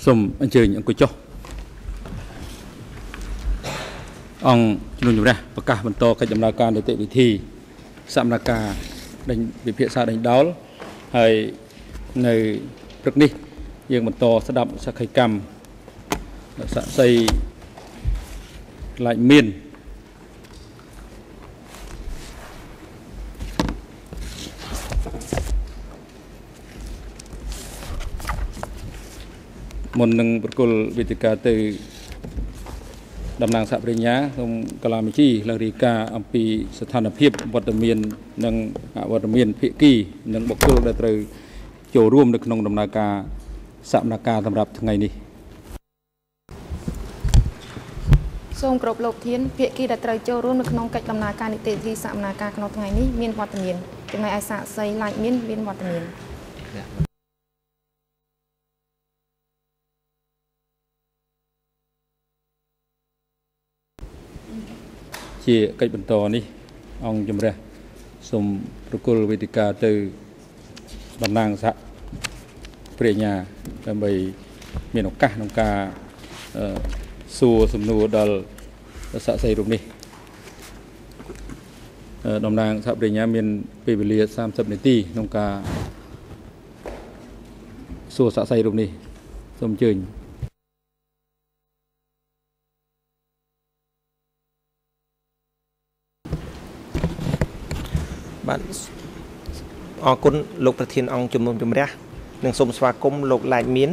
សូមអញ្ជើញអង្គុយចុះអង្គជំនុំជម្រះប្រកាសបន្តកិច្ចដំណើរការនីតិវិធីសមនការដេញវិភាសាដេញដោលហើយនៅព្រឹកនេះយើងបន្តស្ដាប់សក្ខីកម្មសាក់សីឡាច់មានមុននឹងប្រគល់វេទិកាទៅតំណាងសហប្រញ្ញាសូមកលាមជីឡើងរាយការណ៍អំពីស្ថានភាពវត្តមាននិងអវត្តមានភាគីនិងបុគ្គលដែលត្រូវចូលរួមនៅក្នុងដំណើរការសមនការសម្រាប់ថ្ងៃនេះសូមគោរពលោកធានភាគីដែលត្រូវចូលរួមនៅក្នុងកិច្ចដំណើរការនីតិវិធីសមនការក្នុងថ្ងៃនេះមានវត្តមានចំណែកឯសាកសីឡាច់មានវត្តមានជាកិច្ចបន្តនេះអង្គជំរះសូមប្រគល់វេទិកាទៅតំណាងសហប្រញ្ញាដើម្បីមានឱកាសក្នុងការសួរសំណួរដល់សាក់សីរូបនេះតំណាងសហប្រញ្ញាមានពេលវេលា30នាទីក្នុងការសួរសាក់សីរូបនេះសូមអញ្ជើញបាទអរគុណលោកប្រធានអង្គជំនុំជម្រះនិងសូមស្វាគមន៍លោកឡាច់មាន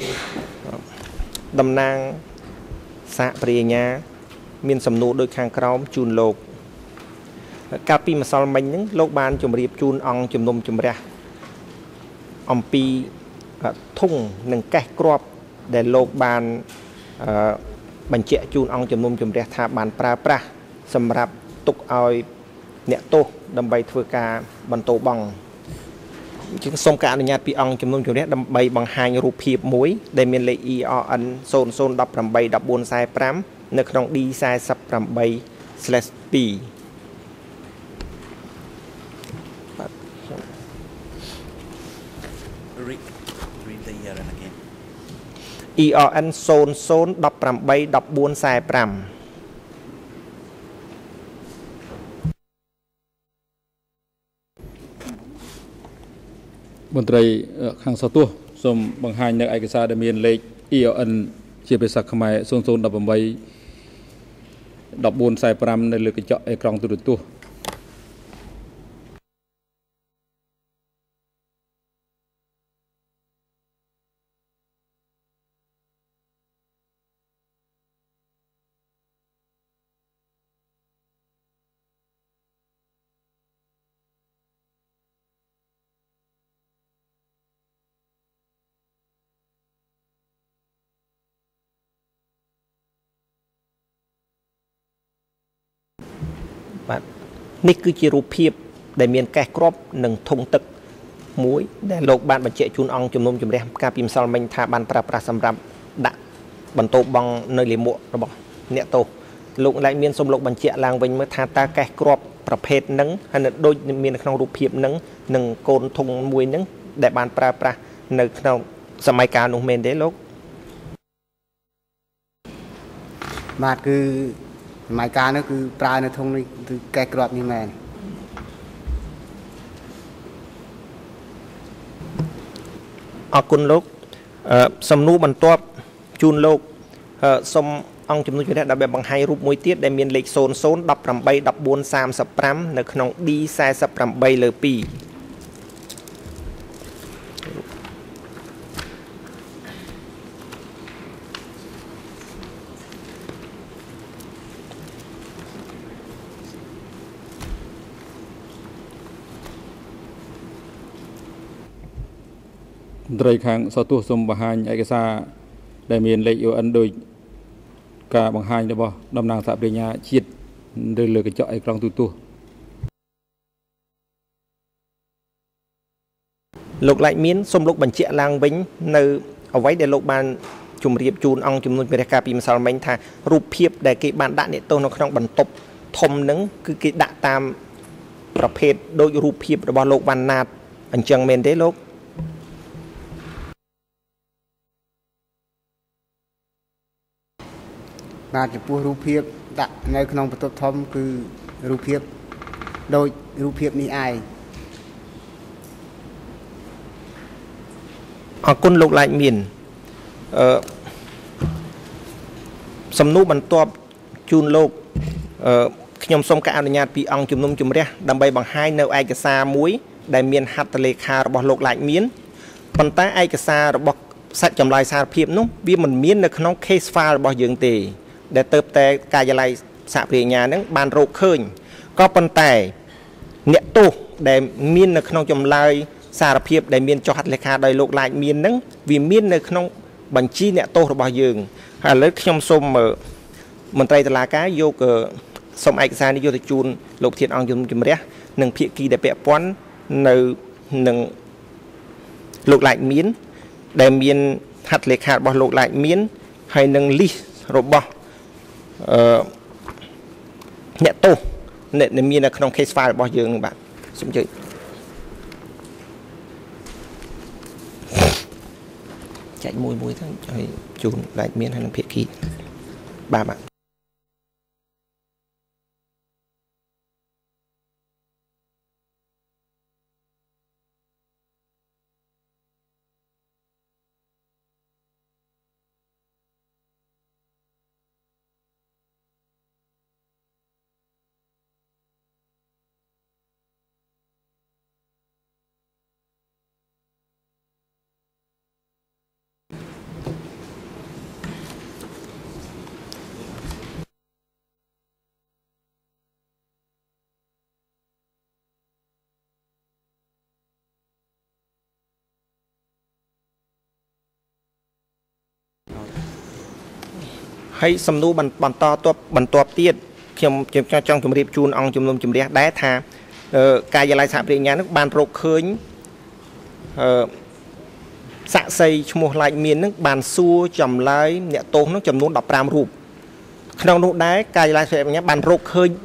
តំណាងសហប្រញ្ញាមានសំណួរដូចខាងក្រោមជូនលោកកាលពីម្សិលមិញហ្នឹងលោកបានជម្រាបជូនអង្គជំនុំជម្រះអំពីធុងនិងកេះគ្រាប់ដែលលោកបានបញ្ជាក់ជូនអង្គជំនុំជម្រះថាបានប្រើប្រាស់សម្រាប់ទុកឲ្យអ្នកទោសដើម្បីធ្វើការបន្តបង់ជាងសូមការអនុញ្ញាតពីអង្គជំនុំជម្រះដើម្បីបង្ហាញរូបភាពមួយដែលមានលេខ ERN 00181445នៅក្នុង D48/2 ERN 00181445 មន្ត្រីខាងសោះទោះសូមបង្ហាញនៅឯកសារដែលមានលេខ ERN ជាភាសាខ្មែរ00181445នៅលើកញ្ចក់អេក្រង់ទូរទស្សន៍បាទនេះគឺជារូបភាពដែលមានកេះគ្រាប់និងធុងទឹកមួយដែលលោកបានបញ្ជាក់ជូនអង្គជំនុំជម្រះកាលពីម្សិលមិញថាបានប្រើប្រាស់សម្រាប់ដាក់បន្ទោបង់នៅលាមករបស់អ្នកទោសលោកឡើងមានសូមលោកបញ្ជាក់ឡើងវិញមើលថាតើកេះគ្រាប់ប្រភេទហ្នឹងហើយនៅដូចមាននៅក្នុងរូបភាពហ្នឹងនិងកូនធុងមួយហ្នឹងដែលបានប្រើប្រាស់នៅក្នុងសម័យកាលនោះមែនទេលោកបាទគឺសម័យកាលនោះគឺប្រើនៅធុងនេះគឺកេះគ្រាប់នេះមែនអរគុណលោកសំណួរបន្ទាប់ជូនលោកសូមអង្គជំនុំជម្រះដើម្បីបង្ហាញរូបមួយទៀតដែលមានលេខ00181435នៅក្នុង D48 លើ2 មន្ត្រីខាងសោះទោះសូមបង្ហាញឯកសារដែលមានលេខ UN ដោយការបង្ហាញរបស់តំណាងសហប្រញ្ញាជាតិឬលើកញ្ចក់អេក្រង់ទូរទស្សន៍លោកឡាច់មានសូមលោកបញ្ជាក់ឡើងវិញនៅអ្វីដែលលោកបានជម្រាបជូនអង្គជំនុំជម្រះការពីម្សិលមិញថារូបភាពដែលគេបានដាក់អ្នកទោសនៅក្នុងបន្ទប់ធំហ្នឹងគឺគេដាក់តាមប្រភេទដូចរូបភាពរបស់លោកវណ្ណាតអញ្ចឹងមែនទេលោកបាទចំពោះរូបភាពដាក់នៅក្នុងបន្ទប់ធំគឺរូបភាពដូចរូបភាពនេះឯងអរគុណលោកឡាច់មានសំណួរបន្ទាប់ជូនលោកខ្ញុំសូមការអនុញ្ញាតពីអង្គជំនុំជម្រះដើម្បីបង្ហាញនៅឯកសារមួយដែលមានហត្ថលេខារបស់លោកឡាច់មានប៉ុន្តែឯកសាររបស់សាច់ចម្លើយសារភាពនោះវាមិនមាននៅក្នុង case file របស់យើងទេដែលទៅតែការិយាល័យសហប្រញ្ញានឹងបានរកឃើញក៏ប៉ុន្តែអ្នកទោសដែលមាននៅក្នុងចម្លើយសារភាពដែលមានចុះហត្ថលេខាដោយលោកឡាច់មាននឹងវាមាននៅក្នុងបញ្ជីអ្នកទោសរបស់យើងហើយឥឡូវខ្ញុំសូមមន្ត្រីតុលាការយកសូមឯកសារនេះយកទៅជូនលោកប្រធានអង្គជំរះនិងភាគីដែលពាក់ព័ន្ធនៅនឹងលោកឡាច់មានដែលមានហត្ថលេខារបស់លោកឡាច់មានហើយនឹង list របស់អ្នកទោសអ្នកមាននៅក្នុង case file របស់យើងនឹងបាទសូមអញ្ជើញចែកមួយទៅឲ្យជូនឡាច់មានហើយនឹងភាគីបាទ ហើយសំណួរបន្តទៀតខ្ញុំចង់ជម្រាបជូនអង្គជំនុំជម្រះដែរថាការិយាល័យសហប្រញ្ញានឹងបានរកឃើញសាក់សីឈ្មោះឡាច់មាននឹងបានសួរចម្លើយអ្នកទោសនឹងចំនួន15រូបក្នុងនោះដែរការិយាល័យសហប្រញ្ញាបានរកឃើញ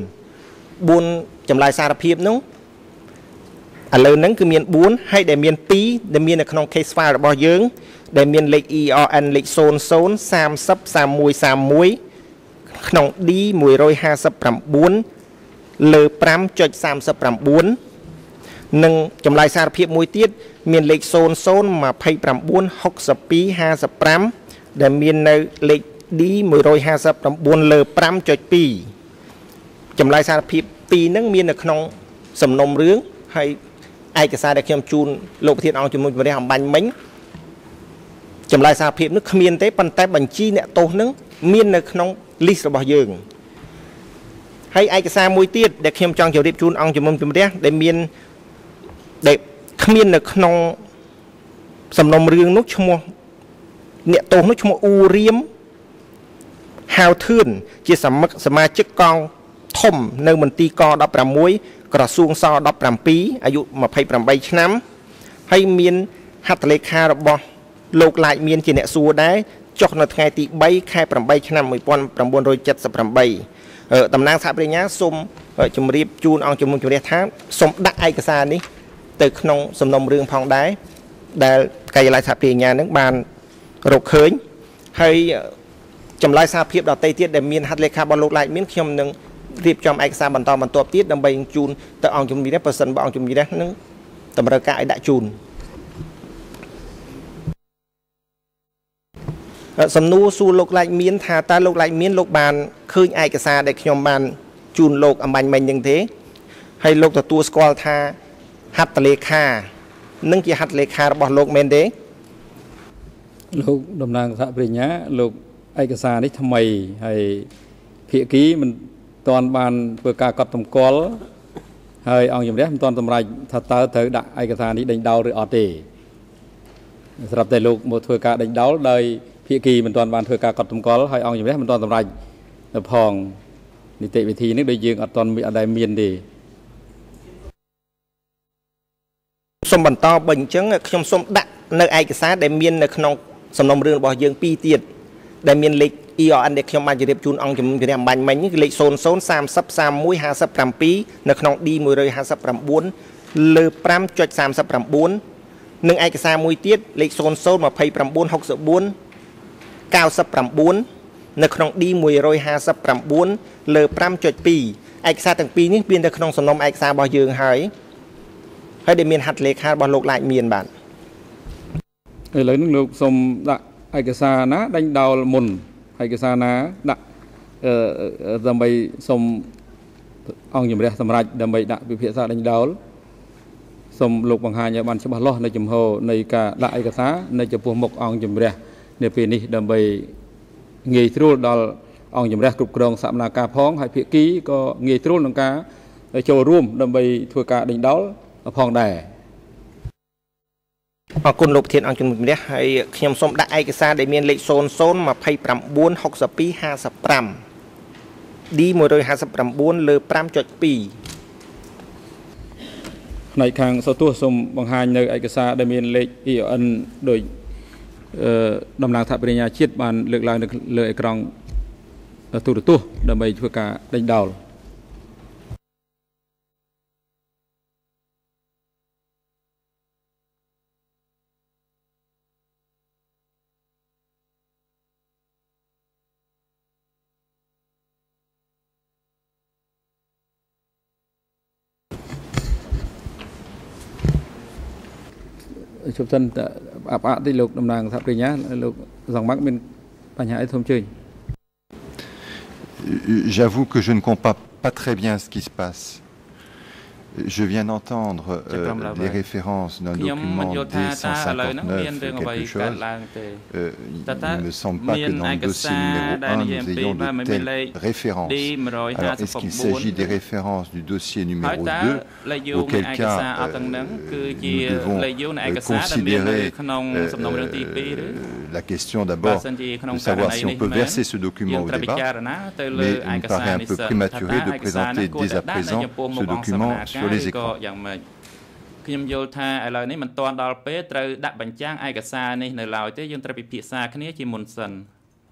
4ចម្លើយសារភាពនោះឥឡូវហ្នឹងគឺមាន4ហើយដែលមាន2ដែលមាននៅក្នុង case file របស់យើងដែលមានលេខ ERN លេខ00 30 31 31ក្នុង D 159លើ 5.39 និងចម្លើយសារភាពមួយទៀតមានលេខ00 29 62 55ដែលមាននៅលេខ D 159លើ 5.2 ចម្លើយសារភាព2ហ្នឹងមាននៅក្នុងសំណុំរឿងហើយឯកសារដែលខ្ញុំជូនលោកប្រធានអង្គជំនុំជម្រះអំបញ្ញមិញចម្លើយសារភាពនោះគ្មានទេប៉ុន្តែបញ្ជីអ្នកទោសនឹងមាននៅក្នុង list របស់យើងហើយឯកសារមួយទៀតដែលខ្ញុំចង់ជម្រាបជូនអង្គជំនុំជម្រះដែលគ្មាននៅក្នុងសំណុំរឿងនោះឈ្មោះអ្នកទោសនោះឈ្មោះអ៊ូរៀមហៅធឿនជាសមាជិកកងធំនៅមន្ទីរក16ក្រសួងស17អាយុ28ឆ្នាំហើយមានហត្ថលេខារបស់លោកឡាច់មានជាអ្នកសួរដែរចុះនៅថ្ងៃទី3ខែ8ឆ្នាំ1978តំណាងសហប្រញ្ញាសូមជម្រាបជូនអង្គជំនុំជម្រះថាសូមដាក់ឯកសារនេះទៅក្នុងសំណុំរឿងផងដែរដែលការិយាល័យសហប្រញ្ញានឹងបានរកឃើញហើយចម្លើយសារភាពដទៃទៀតដែលមានហត្ថលេខារបស់លោកឡាច់មានខ្ញុំនឹងរៀបចំឯកសារបន្តបន្ទាប់ទៀតដើម្បីជូនទៅអង្គជំនុំជម្រះប្រសិនបើអង្គជំនុំជម្រះនឹងតម្រូវការឲ្យដាក់ជូនសំណួរសួរលោកឡាច់មានថាតើលោកឡាច់មានលោកបានឃើញឯកសារដែលខ្ញុំបានជូនលោកអំបញ្ញមិញហ្នឹងទេហើយលោកទទួលស្គាល់ថាហត្ថលេខានឹងជាហត្ថលេខារបស់លោកមែនទេលោកតំណាងសហប្រញ្ញាលោកឯកសារនេះថ្មីហើយភាគីមិនទាន់បានធ្វើការកត់សម្គាល់ហើយអង្គជំរះមិនទាន់សម្រេចថាតើត្រូវដាក់ឯកសារនេះដេញដោលឬអត់ទេស្រាប់តែលោកមកធ្វើការដេញដោលដោយភាគីមិនទាន់បានធ្វើការកត់សម្គាល់ហើយអង្គជំរះមិនទាន់សម្រេចទៅផងនីតិវិធីនេះដូចយើងអត់ទាន់មានទេសូមបន្តបើអញ្ចឹងខ្ញុំសូមដាក់នៅឯកសារដែលមាននៅក្នុងសំណុំរឿងរបស់យើង2ទៀតដែលមានលេខ ERN ដែលខ្ញុំបានជម្រាបជូនអង្គជំនុំជម្រះអំបញ្ញមិញគឺលេខ00 30 31 57នៅក្នុង D 159លើ 5.39 និងឯកសារមួយទៀតលេខ00 29 64 99 នៅក្នុង D 159 លើ 5.2 ឯកសារទាំងពីរនេះមាននៅក្នុងសំណុំឯកសាររបស់យើងហើយដែលមានហត្ថលេខារបស់លោកឡាច់មានបាទឥឡូវនេះលោកសូមដាក់ឯកសារណាដេញដោលមុនឯកសារណាដាក់ដើម្បីសូមអង្គជំរះសម្រាប់ដើម្បីដាក់វិភាសាដេញដោលសូមលោកបង្ហាញឲ្យបានច្បាស់លាស់នៅចំហនៃការដាក់ឯកសារនៅចំពោះមុខអង្គជំរះនៅពេលនេះដើម្បីងាយស្រួលដល់អង្គជំរះគ្រប់គ្រងសកម្មភាពផងហើយភាគីក៏ងាយស្រួលក្នុងការចូលរួមដើម្បីធ្វើការដេញដោលផងដែរអរគុណលោកប្រធានអង្គជំរះហើយខ្ញុំសូមដាក់ឯកសារដែលមានលេខ00296255 D 159លើ 5.2 ផ្នែកខាងសោទស្សន៍សូមបង្ហាញនៅឯកសារដែលមានលេខ EON ដោយតំណាងថាបរិញ្ញាជាតិបានលើកឡើងនៅលើអេក្រង់ទូរទស្សន៍ដើម្បីធ្វើការដេញដោលជប់សិនអាប់ទីលោកតំណាងថាបរិញ្ញាលោកសង្មាក់មានបញ្ហាអីសូមជើញ J'avoue que je ne comprends pas très bien ce qui se passe. Je viens d'entendre les références d'un document D159 quelque chose. Il ne me semble pas que dans le dossier numéro 1, nous ayons de telles références. Alors, est-ce qu'il s'agit des références du dossier numéro 2, auquel cas nous devons considérer la question d'abord de savoir si on peut verser ce document au débat, mais il me paraît un peu prématuré de présenter dès à présent ce document sur les écrans. ខ្ញុំយល់ថាឥឡូវនេះមិនទាន់ដល់ពេលត្រូវដាក់បញ្ចាំងឯកសារនេះនៅឡើយទេយើងត្រូវពិភាក្សាគ្នាជាមុនសិន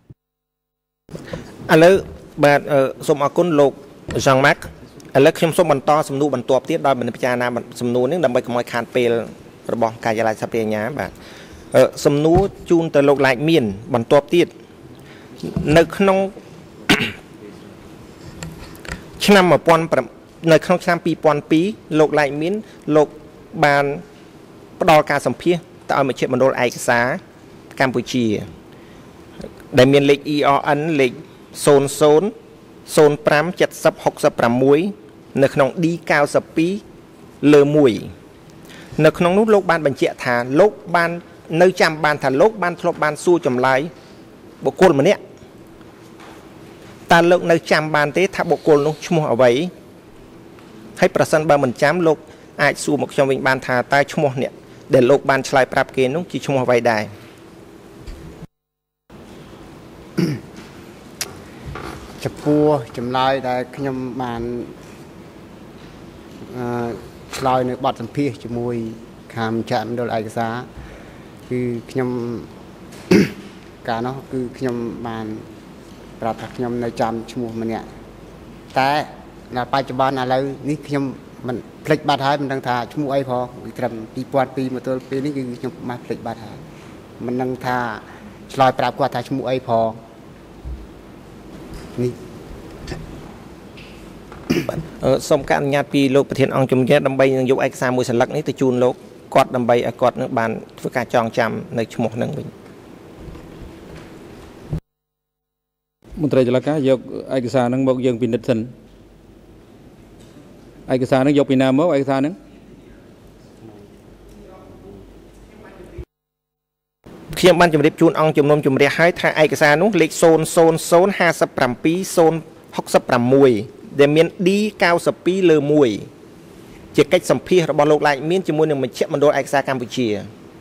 ឥឡូវបាទសូមអរគុណលោកចង់ម៉ាក់ឥឡូវខ្ញុំសូមបន្តសំណួរបន្ទាប់ទៀតដោយមិនពិចារណាសំណួរនេះដើម្បីកុំឲ្យខានពេលរបស់ការិយាល័យសព្វញ្ញាបាទសំណួរជូនទៅលោកឡាច់មានបន្ទាប់ទៀតនៅក្នុងឆ្នាំនៅក្នុងឆ្នាំ2002លោកឡែកមានលោកបានផ្ដល់ការសម្ភាសទៅឲ្យមជ្ឈមណ្ឌលឯកសារកម្ពុជាដែលមានលេខ ERN លេខ00057066នៅក្នុង D92 លើ 1នៅក្នុងនោះលោកបានបញ្ជាក់ថាលោកបាននៅចាំបានថាលោកបានធ្លាប់បានសួរចម្លើយបុគ្គលម្នាក់តើលោកនៅចាំបានទេថាបុគ្គលនោះឈ្មោះអ្វីហើយប្រសិនបើមិនចាំលោកអាចសួរមកខ្ញុំវិញបានថាតើឈ្មោះអ្នកដែលលោកបានឆ្លើយប្រាប់គេនោះជាឈ្មោះអ្វីដែរចំពោះចម្លើយដែលខ្ញុំបានឆ្លើយនៅបទសម្ភាសជាមួយខាងចាក់មណ្ឌលឯកសារគឺខ្ញុំកាលនោះគឺខ្ញុំបានប្រាប់ថាខ្ញុំនៅចាំឈ្មោះម្នាក់តែនៅបច្ចុប្បន្នឥឡូវនេះខ្ញុំមិនភ្លេចបាត់ហើយមិនដឹងថាឈ្មោះអីផងពីត្រឹម2002មកទល់ពេលនេះគឺខ្ញុំបានភ្លេចបាត់ហើយមិនដឹងថាឆ្លើយប្រាប់គាត់ថាឈ្មោះអីផងនេះសូមការអនុញ្ញាតពីលោកប្រធានអង្គជំនះដើម្បីនឹងយកឯកសារមួយសន្លឹកនេះទៅជូនលោកគាត់ដើម្បីឲ្យគាត់នឹងបានធ្វើការចងចាំនៅឈ្មោះនឹងវិញមន្ត្រីតុលាការយកឯកសារនឹងមកយើងពិនិត្យសិនឯកសារនឹងយកពីណាមកឯកសារនឹងខ្ញុំបានជម្រាបជូនអង្គជំនុំជម្រះឲ្យថាឯកសារនោះលេខ00057066ដែលមាន D92 លើ 1ជាកិច្ចសម្ភាសរបស់លោកឡាច់មានជាមួយនឹងមជ្ឈមណ្ឌលឯកសារកម្ពុជា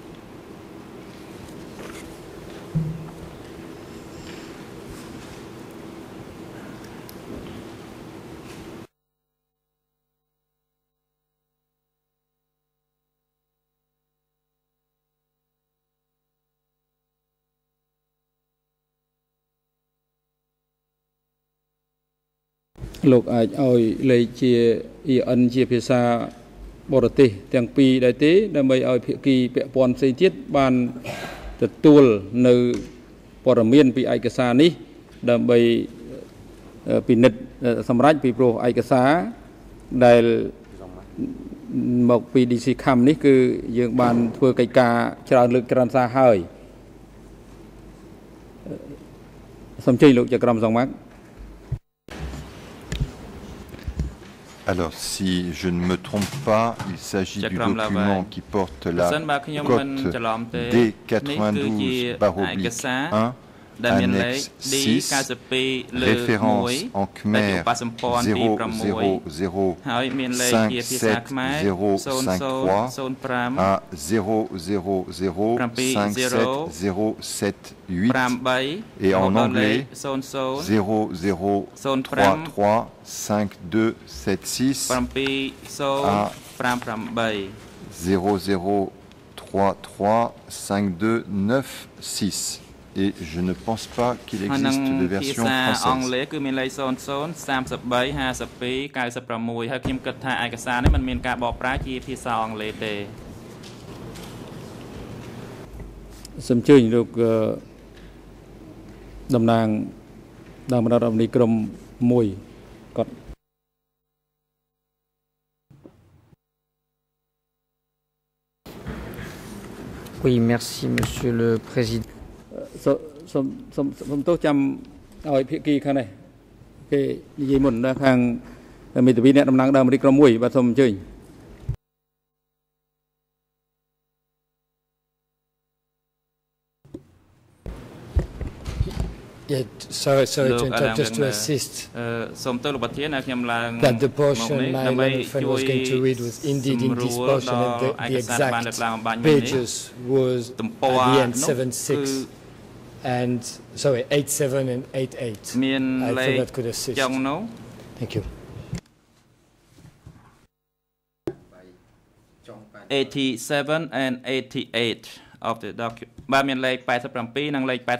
លោកអាចឲ្យលេខជា EN ជាភាសាបរទេសទាំងពីរដែរទេដើម្បីឲ្យភាគីពាក់ព័ន្ធផ្សេងទៀតបានទទួលនៅព័ត៌មានពីឯកសារនេះដើម្បីពិនិត្យសម្រាប់ពីព្រោះឯកសារដែលមកពី DC Kham នេះគឺយើងបានធ្វើកិច្ចការច្រើនលើកច្រើនសារហើយសូមជ័យលោកជាក្រុមសង្មាក់ Alors, si je ne me trompe pas, il s'agit du document qui porte la cote D92/1, annexe 6, référence en Khmer 0005753 à 0005708 et en anglais 00335276 à 00335296. Et je ne pense pas qu'il existe de version française. Oui, merci, Monsieur le Président. សូមទោសចាំឲ្យភាគីខាងនេះគេនិយាយមុនដល់ខាងមេធាវីអ្នកតំណាងដើមអាមេរិកក្រុម1បាទសូមអញ្ជើញ Yeah, sorry to interrupt, just to assist. That the portion my learned friend was going to read was indeed in this portion, and the exact pages was at the end 76 and sorry 87 and 88. I thought that could assist. Thank you. 87 and 88 of the document បាទមានលេខ87និងលេខ88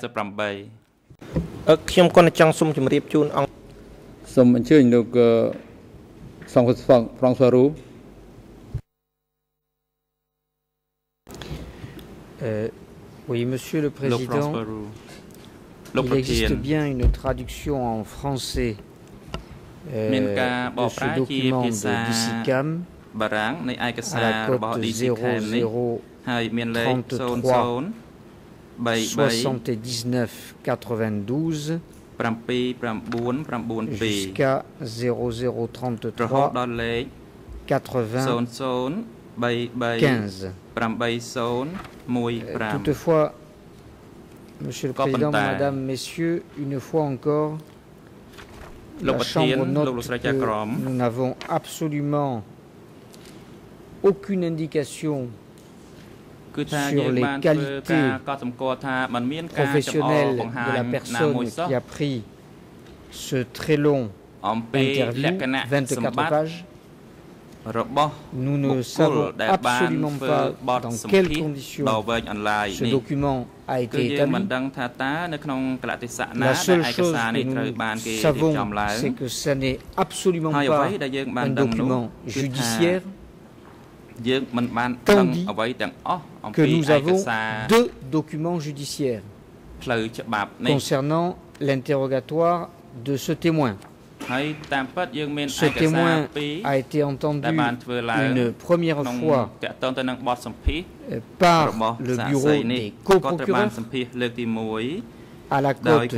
ខ្ញុំគាត់ចង់សុំជម្រាបជូនអង្គសូមអញ្ជើញលោកសង្ឃហ្វ្រង់សូរូ Oui, Monsieur le Président, il existe bien une traduction en français de ce document de DC Kham à la cote 0033 79 92 jusqu'à 0033 80 15. Toutefois, Monsieur le Président, Madame, Messieurs, une fois encore, la Chambre note que nous n'avons absolument aucune indication sur les qualités professionnelles de la personne qui a pris ce très long interview, 24 pages. Nous ne savons absolument pas dans quelles conditions ce document a été établi. La seule chose que nous savons, c'est que ce n'est absolument pas un document judiciaire, tandis que nous avons deux documents judiciaires concernant l'interrogatoire de ce témoin. Ce témoin a été entendu une première fois par le bureau des co-procureurs à la cote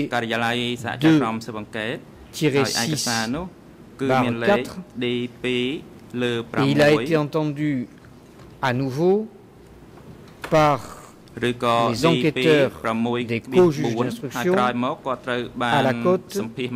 D2-6/4 et il a été entendu à nouveau par les enquêteurs des co-juges d'instruction à la cote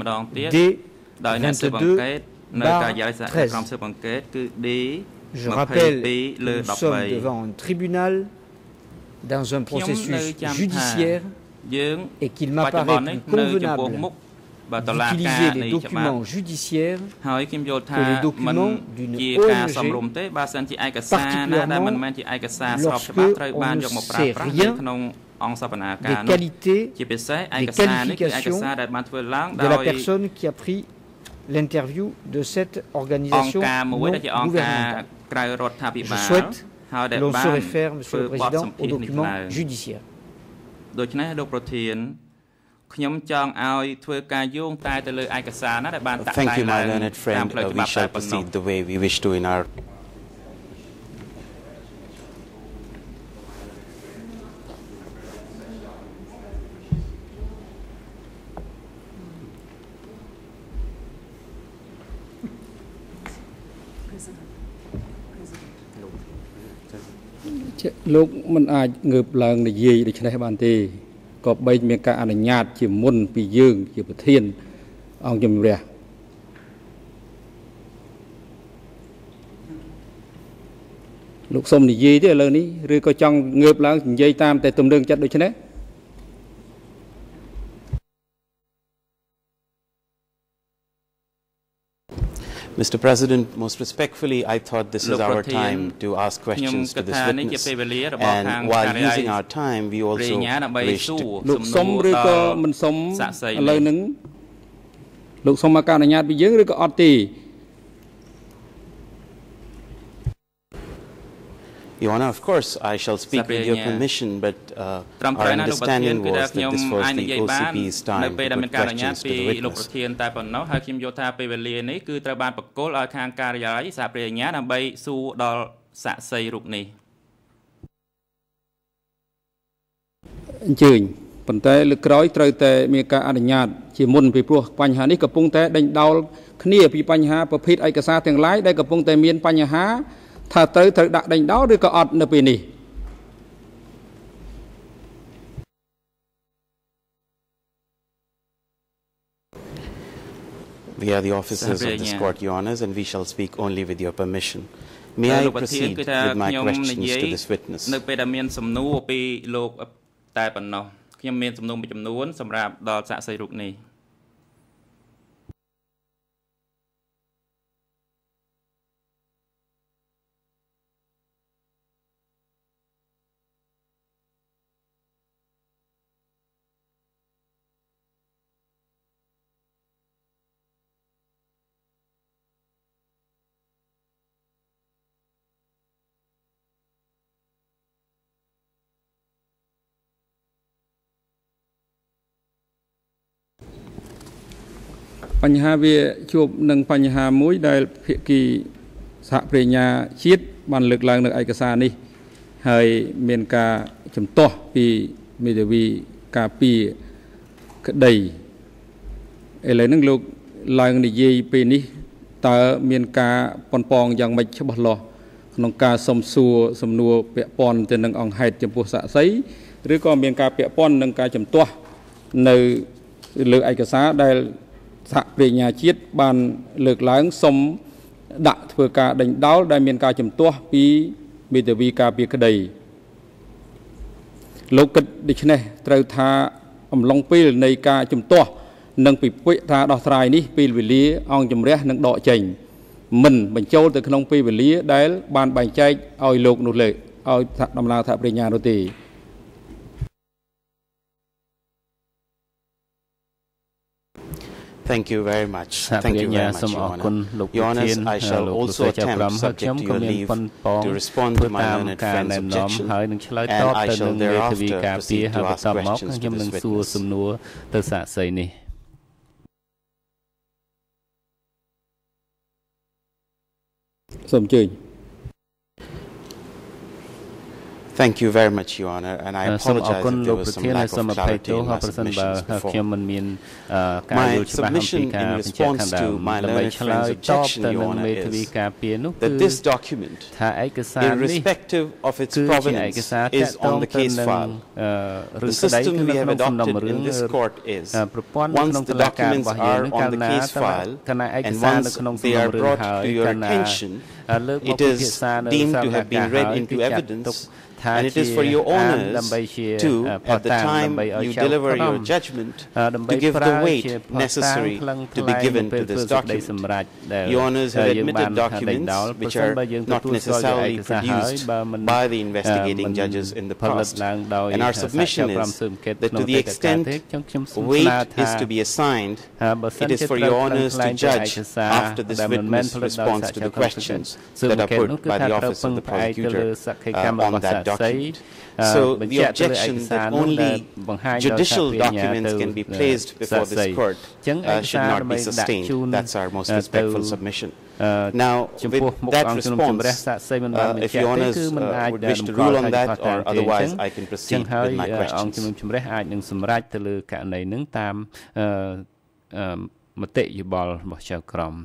D22/13. Je rappelle que nous sommes devant un tribunal dans un processus judiciaire et qu'il m'apparaît plus convenable d'utiliser les documents judiciaires que les documents d'une ONG, particulièrement lorsque on ne sait rien des qualités, des qualifications de la personne qui a pris l'interview de cette organisation non gouvernementale. Je souhaite que l'on se réfère, Monsieur le Président, aux documents judiciaires. Thank you, my learned friend. We shall proceed the way we wish to in our. Lúc mình ai ngược lần này gì để cho này bàn tì có bây miền cả anh nhạt chỉ muốn bị dương chỉ bị thiên ông chùm rẻ lúc xong thì gì thế lần ní rồi có trong ngược lần dây tam tại tùm đường chất được cho này. Mr. President, most respectfully, I thought this is our time to ask questions to this witness. And while using our time, we also wished to... Your Honor, of course, I shall speak with your permission, but our understanding was that this was the OCP's time to put questions to the witness. Phần tế lực rối trời tế miền cả anh nhạt chỉ muốn bị pro bánh hà ní cặp bông tế đánh đau khnia bị bánh hà và phít ai cả xa tiếng lái đây cặp bông tế miền bánh hà thà tới thời đại đánh đau được có ọt nợ bên này. We are the officers of this court, Your Honors, and we shall speak only with your permission. May I proceed with my questions to this witness? បញ្ហាវាជួបនឹងបញ្ហាមួយដែលភាគីសហប្រញ្ញាជាតិបានលើកឡើងនៅឯកសារនេះហើយមានការជំទាស់ពីមេធាវីការពីក្តីឥឡូវហ្នឹងលោកឡើងនិយាយពេលនេះតើមានការប៉ុនប៉ងយ៉ាងម៉េចច្បាស់លាស់ក្នុងការសំសួរសំណួរពាក់ព័ន្ធទៅនឹងអង្គហេតុចំពោះសាក្សីឬក៏មានការពាក់ព័ន្ធនឹងការជំទាស់នៅលើឯកសារដែលសហប្រញ្ញាជាតិបានលើកឡើងសុំដាក់ធ្វើការដេញដោលដែលមានការជំទាស់ពីមេធាវីការពីក្តីលោកគិតដូច្នេះត្រូវថាអំឡុងពេលនៃការជំទាស់និងពិភាក្សាដោះស្រាយនេះពេលវេលាអង្គជំរះនឹងដកចេញមិនបញ្ចូលទៅក្នុងពេលវេលាដែលបានបែងចែកឲ្យលោកនោះលើឲ្យដំណើរសហប្រញ្ញានោះទេ Thank you very much. Thank you very much, Your Honor. Your Honors, I shall also attempt, subject to your leave, to respond to my learned friend's objection, and I shall thereafter proceed to ask questions to this witness. Thank you very much, Your Honor, and I apologize if there was some lack of clarity in my submissions before. My submission in response to my learned friend's objection, Your Honor, is that this document, irrespective of its provenance, is on the case file. The system we have adopted in this court is, once the documents are on the case file, and once they are brought to your attention, it is deemed to have been read into evidence, and it is for your honors to, at the time you deliver your judgment, to give the weight necessary to be given to this document. Your honors have admitted documents which are not necessarily produced by the investigating judges in the past. And our submission is that to the extent weight is to be assigned, it is for your honors to judge after this witness responds to the questions that are put by the office of the prosecutor on that document. document. So the objection that only judicial documents can be placed before this court should not be sustained. That's our most respectful submission. Now, with that response, if Your Honours would wish to rule on that, or otherwise I can proceed with my questions. មតិយោបល់របស់ចៅក្រម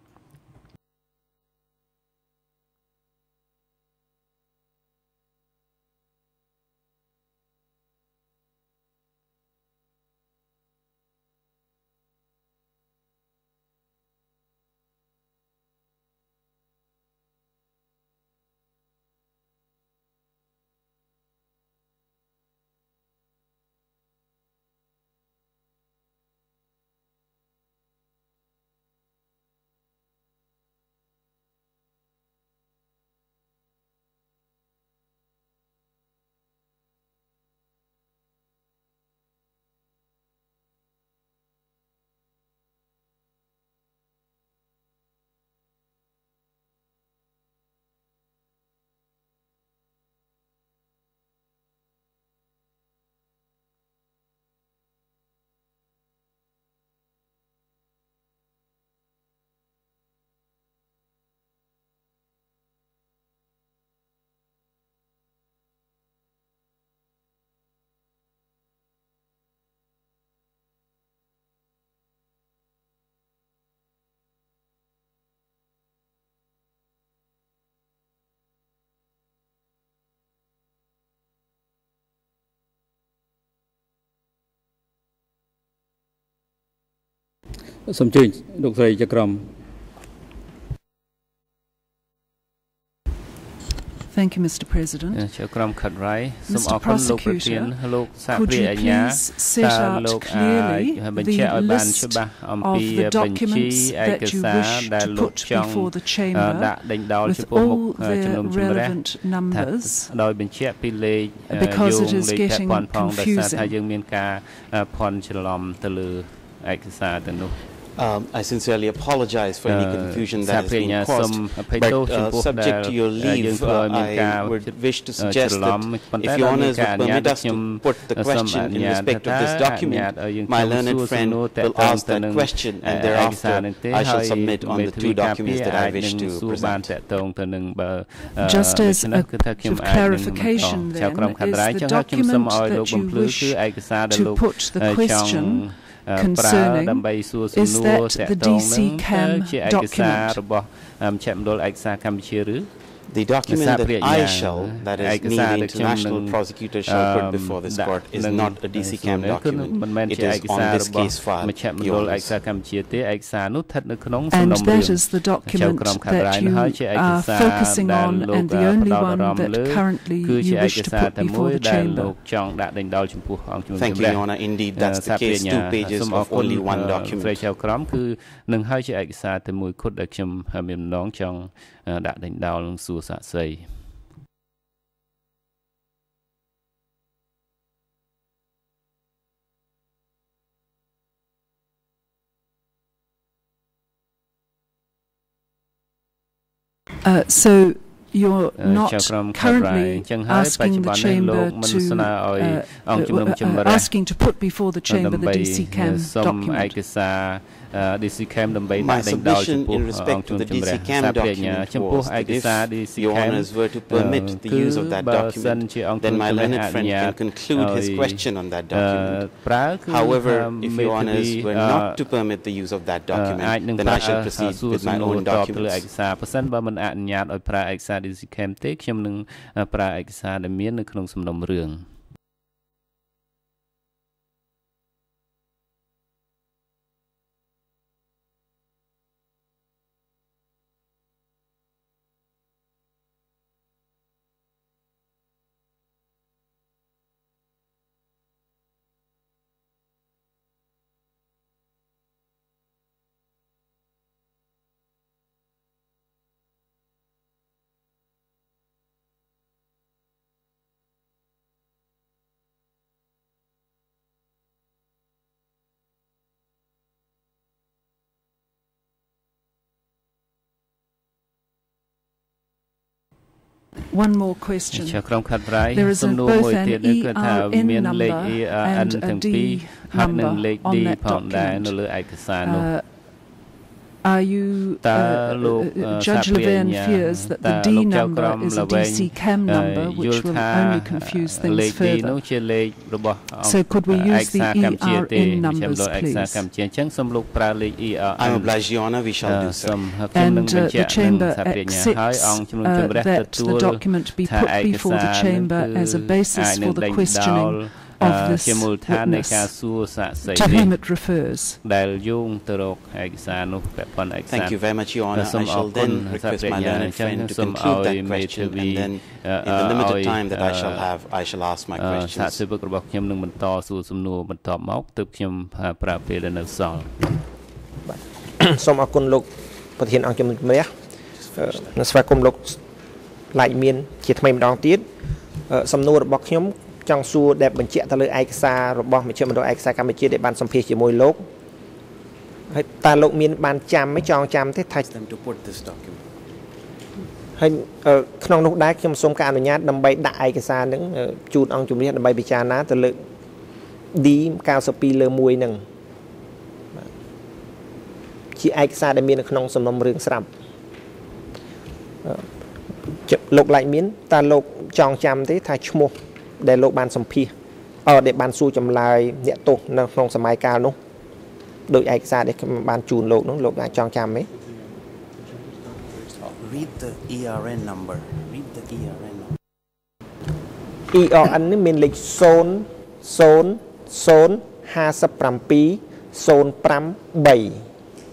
Some change, Dr. Jakram. Thank you, Mr. President. Mr. Prosecutor, could you please set out clearly the list of the documents that you wish to put before the chamber with all their relevant numbers, because it is getting confusing. I sincerely apologize for any confusion that has been caused, but subject to your leave, I would wish to suggest that if Your Honours would permit us to put the question in respect of this document, my learned friend will ask that question, and thereafter I shall submit on the two documents that I wish to present. Just as a clarification then, is the document that you wish to put the question concerning, is that the DC CAM document? The document that I shall, that is me, the international prosecutor, shall put before this court is not a DC CAM document. It is on this case file. And that is the document that you are focusing on, and the only one that currently you wish to put before the chamber. Thank you, Your Honour. Indeed, that's the case. 2 pages of only one document. So you're not currently asking the chamber to asking to put before the chamber the DC CAM document. My submission in respect to the DC CAM document was that if Your Honours were to permit the use of that document, then my learned friend can conclude his question on that document. However, if Your Honours were not to permit the use of that document, then I shall proceed with my own documents. one more question. There is both an ERN number and a D number on that document. Are you, Judge Levin fears that the D number is a DC CAM number, which will only confuse things further. So could we use the ERN numbers, please? I'm obliged, Your Honor, we shall do so. And the Chamber accepts that the document be put before the Chamber as a basis for the questioning of this witness, to whom it refers. Thank you very much, Your Honor. I shall then request my learned friend to conclude that question, and then in the limited time that I shall have, I shall ask my questions. សូមអរគុណលោកប្រធានអង្គជំនុំជម្រះស្វាគមន៍លោកឡៃមានជាថ្មីម្ដងទៀតសំណួររបស់ខ្ញុំចង់សួរដែលបញ្ជាក់ទៅលើឯកសាររបស់មជ្ឈមណ្ឌលឯកសារកម្ពុជាដែលបានសម្ភាសជាមួយលោកហើយតើលោកមានបានចាំមិនចងចាំទេថាហើយក្នុងនោះដែរខ្ញុំសូមការអនុញ្ញាតដើម្បីដាក់ឯកសារហ្នឹងជូនអង្គជំនះដើម្បីពិចារណាទៅលើ D 92លើ1ហ្នឹងជាឯកសារដែលមាននៅក្នុងសំណុំរឿងស្រាប់លោកឡៃមានតើលោកចងចាំទេថាឈ្មោះដែលលោកបានសម្ភាសដែលបានសួរចម្លើយអ្នកទោសនៅក្នុងសម័យកាលនោះដោយឯកសារដែលខ្ញុំបានជូនលោកនោះលោកអាចចងចាំទេ Read the ERN number. Read the ERN number. ERN នេះមានលេខ0005705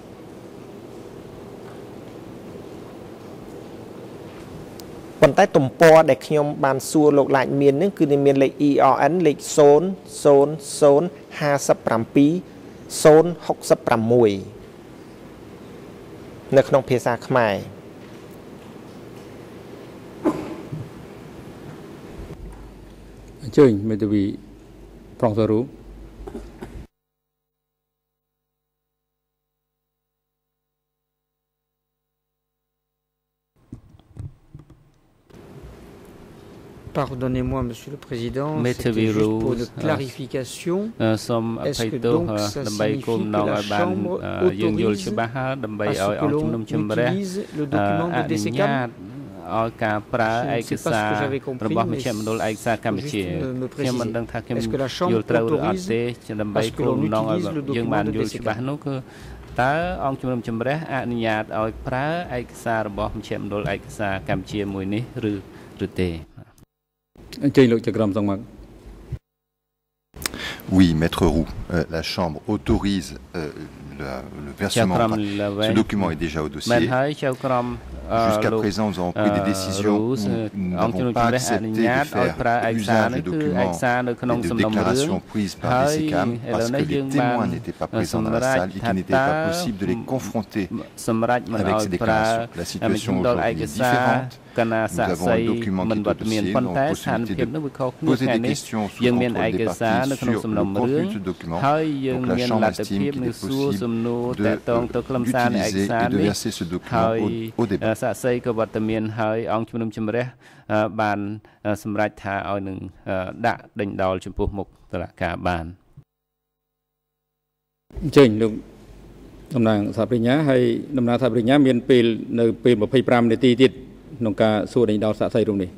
ប៉ុន្តែទំព័រដែលខ្ញុំបានសួរលោកឡាចមាននឹងគឺមានលេខ ERN លេខ00057 នៅក្នុងភាសាខ្មែរអញ្ជើញមេធាវីប្រងសរូ Pardonnez-moi, Monsieur le Président, c'était juste pour une clarification. Est-ce que donc ça signifie que la Chambre autorise à ce que l'on utilise le document de DCCAM? C'est pas ce que j'avais compris, mais juste me préciser. Est-ce que la Chambre autorise à ce que l'on utilise le document de DCCAM? តើអង្គជំនុំជម្រះអនុញ្ញាតឲ្យប្រើឯកសាររបស់មជ្ឈមណ្ឌលឯកសារកម្ពុជាមួយនេះឬទេ Oui, Maître Roux, la Chambre autorise le versement. Ce document est déjà au dossier. Jusqu'à présent, nous avons pris des décisions où nous n'avons pas accepté de faire usage de documents et de déclarations prises par des DCCAM parce que les témoins n'étaient pas présents dans la salle et qu'il n'était pas possible de les confronter avec ces déclarations. La situation aujourd'hui est différente. Nous avons un document qui est au dossier, nous avons possibilité de poser des questions sous contrôle des parties sur le contenu de ce document. Donc la Chambre estime qu'il est possible d'utiliser et de verser ce document au débat. សាក្សីក៏វត្តមានហើយអង្គជំនុំជម្រះបានសម្រេចថាឲ្យនឹងដាក់ដេញដោលចំពោះមុខតុលាការបានអញ្ចឹងលោកតំណាងសហប្រញ្ញាហើយតំណាងសហប្រញ្ញាមានពេលនៅពេល25នាទីទៀតក្នុងការសួរដេញដោលសាក្សីរូបនេះ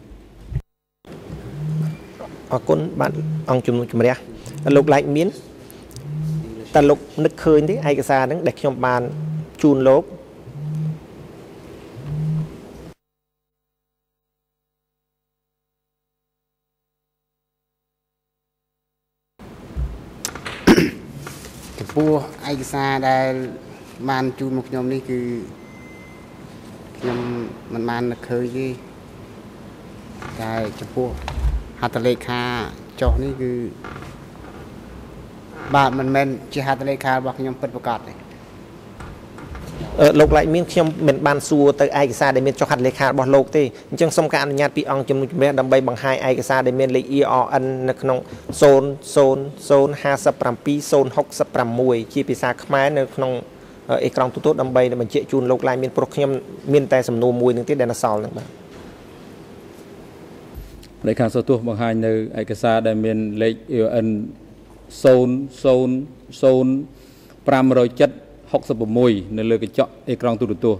អរគុណបាទអង្គជំនុំជម្រះលោកឡែកមានតើលោកនឹកឃើញទេឯកសារហ្នឹងដែលខ្ញុំបានជូនលោកព្រោះឯកសារដែលបានជូនមកខ្ញុំនេះគឺខ្ញុំមិនបាននឹកឃើញទេតែចំពោះហត្ថលេខាចុះនេះគឺបាទមិនមែនជាហត្ថលេខារបស់ខ្ញុំពិតប្រាកដទេលោកឡែកមានខ្ញុំមិនបានសួរទៅឯកសារដែលមានចុះហត្ថលេខារបស់លោកទេអញ្ចឹងសូមការអនុញ្ញាតពីអង្គជំនុំជម្រះដើម្បីបង្ហាញឯកសារដែលមានលេខ ERN នៅក្នុង 00057 ជាភាសាខ្មែរនៅក្នុងអេក្រង់ទូទៅដើម្បីបញ្ជាក់ជូនលោកឡែកមានព្រោះខ្ញុំមានតែសំណួរមួយនឹងទៀតដែលនៅសល់ហ្នឹងបាទในการส่วนตัวบางแห่งในเอกสารได้มีเลขอัน0056766ในเลือกเจาะเอกรองตัว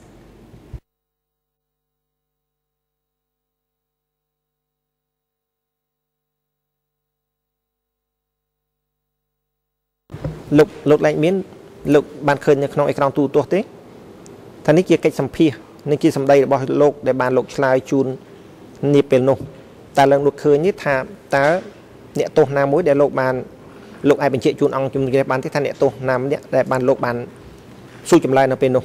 ลูกแรงมิ้นลูกบานเคยในขนมเอกรองตัวเต้ท่านี้เกี่ยวกับสัมพีนี่คือสำได้บอกลูกได้บานลูกชายจูนนี่เป็นนุ่มแต่เรื่องลูกเคยนี่ท่าแต่เนี่ยตัวน้ำมุ้ยได้ลูกบานลูกไอเป็นเชี่ยจูนองจุ่มในบานที่ท่านเนี่ยตัวน้ำเนี่ยได้บานลูกบานสู้จำลายน่ะเป็นนุ่ม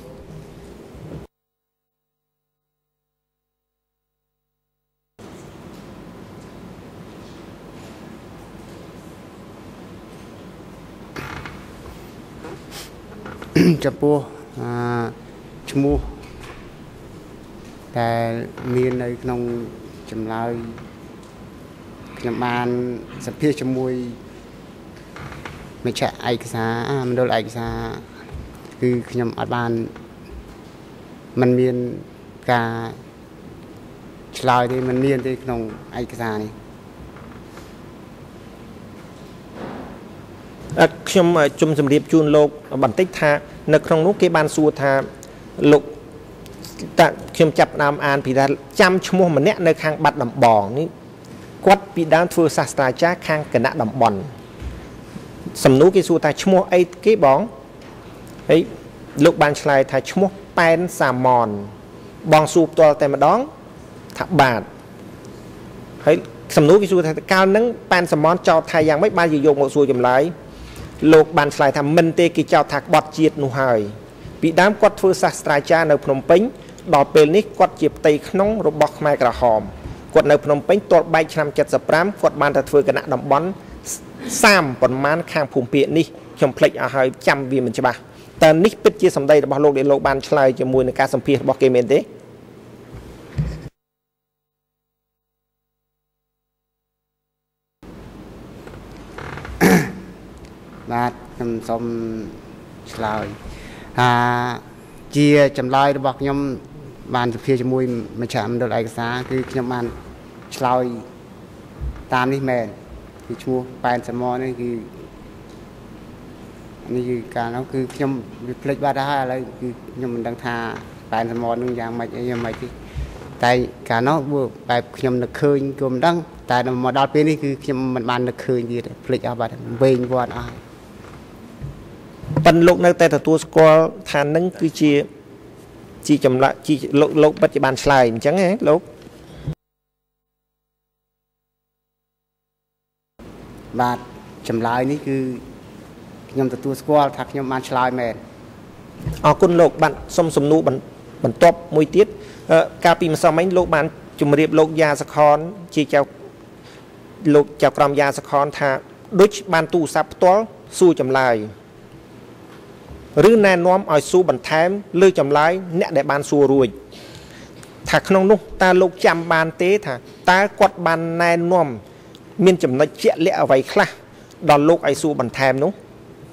จะปูชมูแต่มีในขนมจำลายขนมบานสับเพียชมูไม่ใช่ไอ้กษามันโดนไอ้กษาคือขนมอัดบานมันมีการฉลายที่มันมีที่ขนมไอ้กษานี่ខ្ញុំជុំសម្រៀបជូនលោកបន្តិចថានៅក្នុងនោះគេបានសួរថាលោកតាខ្ញុំចាប់ដើមអានពីថាចាំឈ្មោះម្នាក់នៅខាងបាត់ដំបងនេះគាត់ពីដើមធ្វើសាស្ត្រាចារ្យខាងគណៈតំបន់សំណួរគេសួរថាឈ្មោះអីគេបងហើយលោកបានឆ្លើយថាឈ្មោះប៉ែនសាមនបងសួរផ្ទាល់តែម្ដងថាបាទហើយសំណួរគេសួរថាកាលហ្នឹងប៉ែនសាមនចោទថាយ៉ាងម៉េចបានយកមកសួរចម្លើយលោកបានឆ្លើយថាមិនទេគេចោទថាក្បត់ជាតិនោះហើយពីដើមគាត់ធ្វើសាស្ត្រាចារ្យនៅភ្នំពេញដល់ពេលនេះគាត់ជាផ្ទៃក្នុងរបស់ខ្មែរក្រហមគាត់នៅភ្នំពេញទាល់បែកឆ្នាំ75គាត់បានតែធ្វើគណៈតំបន់30ប៉ុន្មានខាងភូមិភាគនេះខ្ញុំភ្លេចអស់ហើយចាំវាមិនច្បាស់តើនេះពិតជាសម្ដីរបស់លោកដែលលោកបានឆ្លើយជាមួយនឹងការសម្ភាសរបស់គេមែនទេបាទខ្ញុំសូមឆ្លើយជាចម្លើយរបស់ខ្ញុំបានសភាជាមួយមជ្ឈមណ្ឌលឯកសារគឺខ្ញុំបានឆ្លើយតាមនេះមែនគឺឈ្មោះប៉ែនសមរនេះគឺនេះគឺកាលនោះគឺខ្ញុំវាភ្លេចបាត់ហើយឥឡូវគឺខ្ញុំមិនដឹងថាប៉ែនសមរនឹងយ៉ាងម៉េចអីយ៉ាងម៉េចទេតែកាលនោះបែបខ្ញុំនឹកឃើញក៏មិនដឹងតែមកដល់ពេលនេះគឺខ្ញុំមិនបាននឹកឃើញទៀតភ្លេចអស់បាត់វែងវត្តអស់ប៉ុន្តែលោកនៅតែទទួលស្គាល់ថានឹងគឺជាចម្លាក់ជីលោកបច្ចុប្បន្នឆ្លើយអញ្ចឹងហ៎លោកបាទចម្លើយនេះគឺខ្ញុំទទួលស្គាល់ថាខ្ញុំបានឆ្លើយមែនអរគុណលោកបាទសុំសំណួរបន្ទាប់មួយទៀតកាលពីម្សិលមិញលោកបានជម្រាបលោកយ៉ាសខនជាចៅលោកចៅក្រមយ៉ាសខនថាដូចបានទូរស័ព្ទផ្ទាល់សួរចម្លើយឬណែនាំឲ្យសួរបន្ថែមលើចម្លើយអ្នកដែលបានសួររួចថាក្នុងនោះតើលោកចាំបានទេថាតើគាត់បានណែនាំមានចំណុចជាក់លាក់អ្វីខ្លះដល់លោកឲ្យសួរបន្ថែមនោះ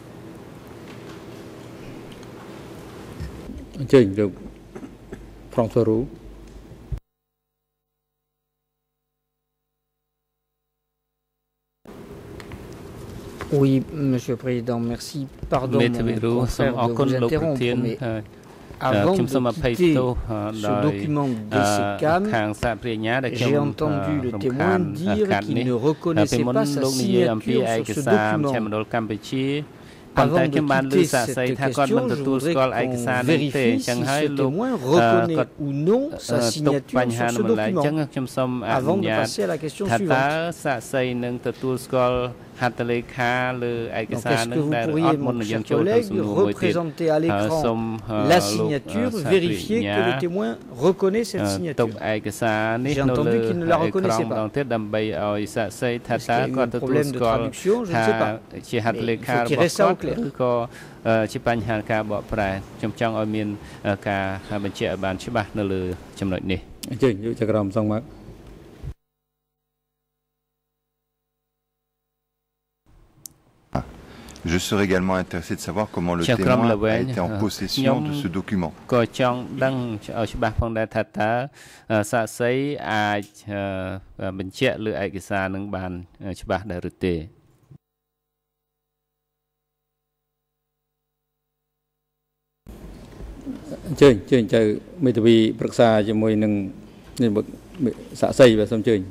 អញ្ជើញលោកប្រងសរូ Oui, Monsieur le Président, merci. Pardon, mon confrère, de vous interrompre, mais avant de quitter ce document DCCAM, j'ai entendu le témoin dire qu'il ne reconnaissait pas sa signature sur ce document. Avant de quitter cette question, je voudrais qu'on vérifie si ce témoin reconnaît ou non sa signature sur ce document. Avant de passer à la question suivante. Donc, est-ce que vous pourriez, mon cher collègue, représenter à l'écran la signature, vérifier que le témoin reconnaît cette signature? J'ai entendu qu'il ne la reconnaissait pas. Est-ce qu'il y a eu un problème de traduction? Je ne sais pas. Mais il faut tirer ça au clair. ជាបញ្ហាការបកប្រែខ្ញុំចង់ឲ្យមានការបញ្ជាក់ឲ្យបានច្បាស់នៅលើចំណុចនេះអញ្ជើញយកចក្រមសងមក Je Je serais également intéressé de savoir comment le témoin a été en possession de ce document. ក៏ចង់ដឹងឲ្យច្បាស់ផងដែរថាតើសាក្សីអាចបញ្ជាក់លើឯកសារនឹងបានច្បាស់ដែរឬទេអញ្ជើញទៅមេធាវីប្រឹក្សាជាមួយនឹងសាក្សីបាទសូមអញ្ជើញ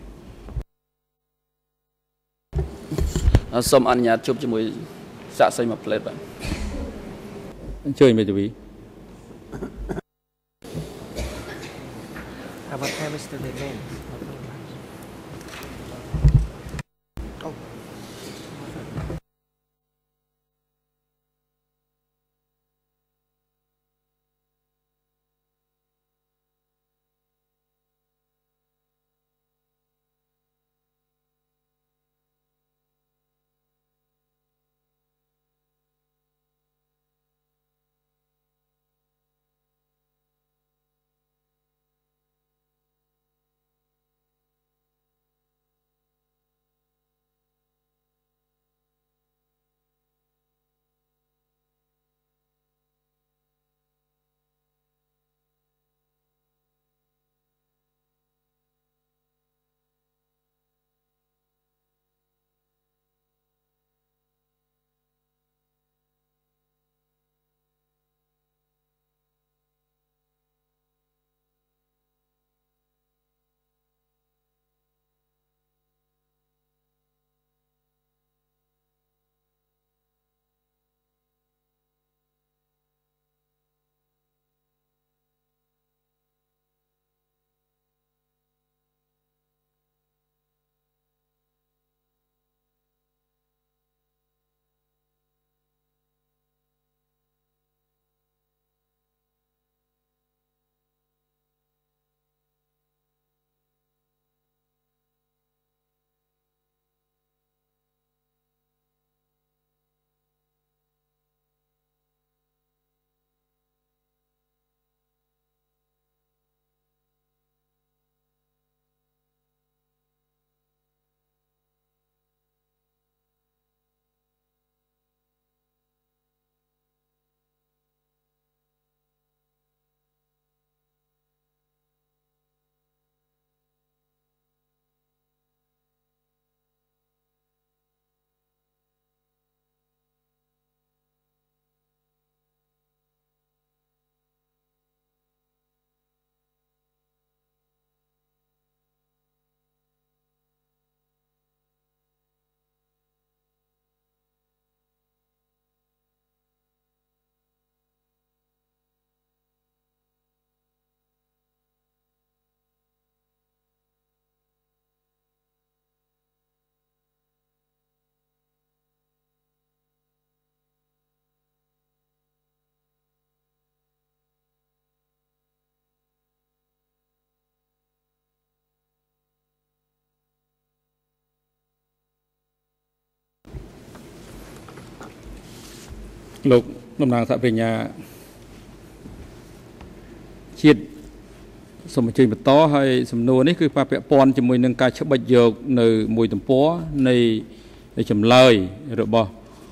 សូមអនុញ្ញាតជួបជាមួយសាក្សីមួយផ្លេតបាទអញ្ជើញមេធាវី About Mr. Demand. Lụcតំណាងសហប្រញ្ញាជាតិសូមអញ្ជើញបន្តហើយសំណួរនេះគឺពាក់ព័ន្ធជាមួយនឹងការច្បិចយកនៅមួយទំព័រនៃចម្លើយរបស់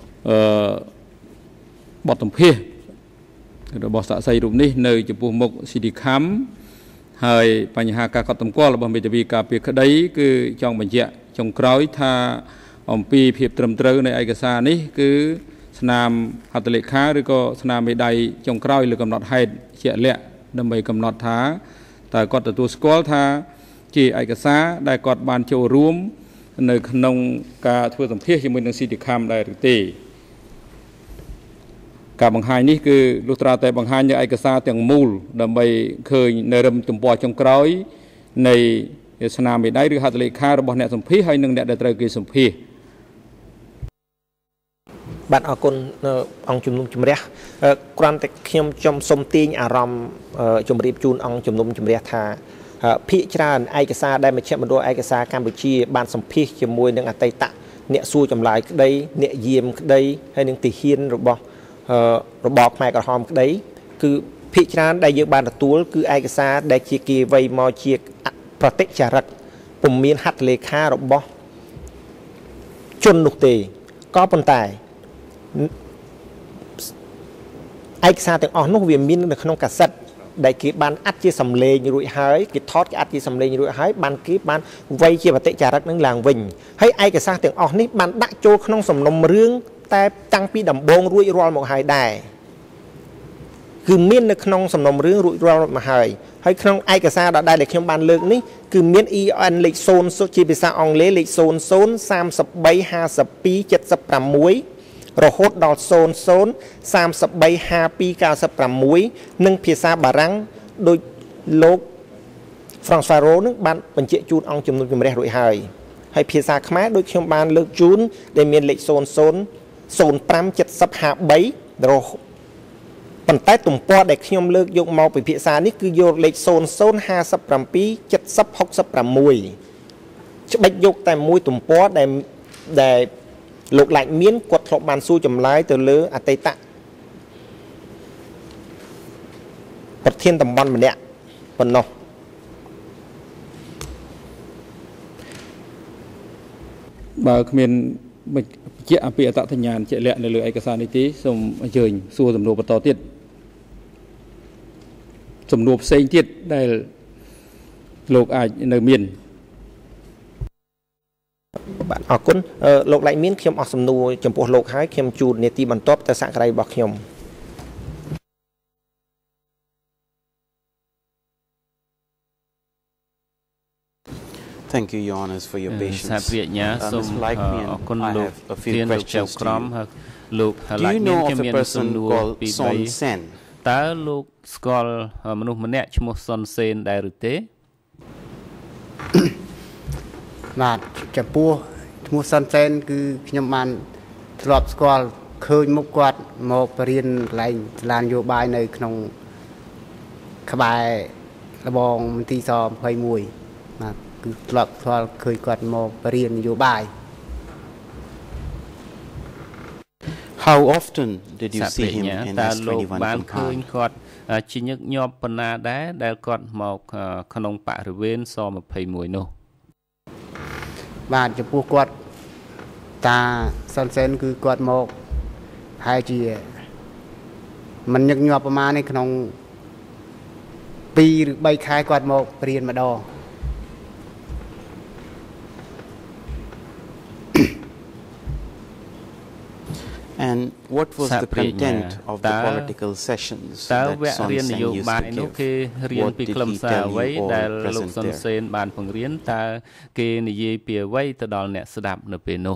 បទសម្ភាសន៍របស់សាក្សីរូបនេះនៅចំពោះមុខ CD Kham ហើយបញ្ហាការកត់សម្គាល់របស់មេធាវីការពារក្តីគឺចង់បញ្ជាក់ចុងក្រោយថាអំពីភាពត្រឹមត្រូវនៃឯកសារនេះគឺស្នាមហត្ថលេខាឬក៏ស្នាមមេដៃចុងក្រោយលើកំណត់ហេតុជាក់លាក់ដើម្បីកំណត់ថាតើគាត់ទទួលស្គាល់ថាជាឯកសារដែលគាត់បានចូលរួមនៅក្នុងការធ្វើសម្ភាសជាមួយនឹង CD Kham ដែរឬទេការបង្ហាញនេះគឺលុះត្រាតែបង្ហាញនៅឯកសារទាំងមូលដើម្បីឃើញនៅរឹមទំព័រចុងក្រោយនៃស្នាមមេដៃឬហត្ថលេខារបស់អ្នកសម្ភាសហើយនិងអ្នកដែលត្រូវគេសម្ភាសបាទអរគុណអង្គជំនុំជម្រះគ្រាន់តែខ្ញុំចំសុំទាញអារម្មណ៍ជម្រាបជូនអង្គជំនុំជម្រះថាភាគច្រើនឯកសារដែលមជ្ឈមណ្ឌលឯកសារកម្ពុជាបានសម្ភាសជាមួយនឹងអតីតអ្នកសួរចម្លើយក្តីអ្នកយាមក្តីហើយនឹងទាហានរបស់របបខ្មែរក្រហមក្តីគឺភាគច្រើនដែលយើងបានទទួលគឺឯកសារដែលជាគេវ័យមកជាប្រតិចរិតពុំមានហត្ថលេខារបស់ជននោះទេក៏ប៉ុន្តែឯកសារទាំងអស់នោះវាមាននៅក្នុងកាសែតដែលគេបានអាត់ជាសំឡេងរួចហើយគេថតគេអាត់ជាសំឡេងរួចហើយបានគេបានវាយជាបតិចារឹកនឹងឡើងវិញហើយឯកសារទាំងអស់នេះបានដាក់ចូលក្នុងសំណុំរឿងតែតាំងពីដំបូងរួចរាល់មកហើយដែរគឺមាននៅក្នុងសំណុំរឿងរួចរាល់មកហើយក្នុងឯកសារដដែលដែលខ្ញុំបានលើកនេះគឺមាន EN លេខ0ជាភាសាអង់គ្លេសលេខ00 33 52 76រហូតដល់00 33 52 96និងភាសាបារាំងដោយលោក François នឹងបានបញ្ជាក់ជូនអង្គជំនុំជម្រះរួចហើយភាសាខ្មែរដូចខ្ញុំបានលើកជូនដែលមានលេខ00 05 70 53រហូតប៉ុន្តែទំព័រដែលខ្ញុំលើកយកមកពិភាក្សានេះគឺយកលេខ00 57 70 66ច្បិចយកតែមួយទំព័រដែលលោកឡាច់មានគាត់ធ្លាប់បានសួរចម្លើយទៅលើអតីតប្រធានតំបន់ម្នាក់ប៉ុណ្ណោះបើគ្មានបញ្ជាក់អំពីអត្តសញ្ញាណជាក់លាក់នៅលើឯកសារនេះទេសូមអញ្ជើញសួរសំណួរបន្តទៀតសំណួរផ្សេងទៀតដែលលោកអាចនៅមានបាទអរគុណលោកឡៃមានខ្ញុំអស់សំណួរចំពោះលោកហើយខ្ញុំជូននីតិបន្ទាប់ទៅសក្តិរបស់ខ្ញុំ Thank you, Your Honors, for your patience. Mr. Laikmien, I have a few questions to you. Do you know of a person called Son Sen? តើលោកស្គាល់មនុស្សម្នាក់ឈ្មោះសុនសេនដែរឬទេបាទចំពោះឈ្មោះសុនសេនគឺខ្ញុំបានធ្លាប់ស្គាល់ឃើញមុខគាត់មកបរៀនកន្លែងសាលានយោបាយនៅក្នុងក្បែររបងមន្ទីរស21បាទគឺធ្លាប់ឃើញគាត់មកបរៀននយោបាយ How often did you see him in S21 បានឃើញគាត់ជាញឹកញាប់ប៉ុណ្ណាដែរដែលគាត់មកក្នុងបរិវេណស21នោះបាទចំពោះគាត់តាសុនសេនគឺគាត់មកហើយជាមិនញឹកញាប់ប្រមាណនេះក្នុង2ឬ3ខែគាត់មករៀនម្ដង And what was the content of the political sessions that Son Sen used to give? What did he tell you all present there? បានបង្រៀនតើគេនិយាយពីអ្វីទៅដល់អ្នកស្ដាប់នៅពេលនោះ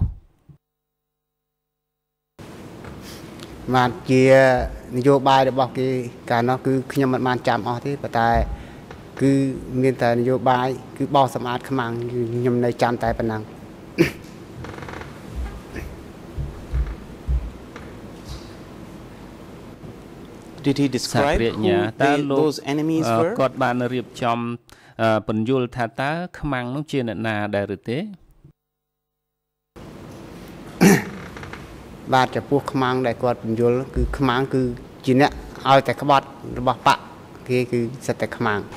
បាទជានយោបាយរបស់គេកាលនោះគឺខ្ញុំមិនបានចាំអស់ទេប៉ុន្តែគឺមានតែនយោបាយគឺបោសសម្អាតខ្មាំងខ្ញុំនៅចាំតែប៉ុណ្ណឹង Did he describe who those enemies were? គាត់បានរៀបចំបញ្យល់ថាតើខ្មាំងនោះជាអ្នកណាដែរឬទេបាទចំពោះខ្មាំងដែលគាត់បញ្យល់គឺខ្មាំងគឺជាអ្នកឲ្យតែក្បត់របស់បកគេគឺសិតតែខ្មាំង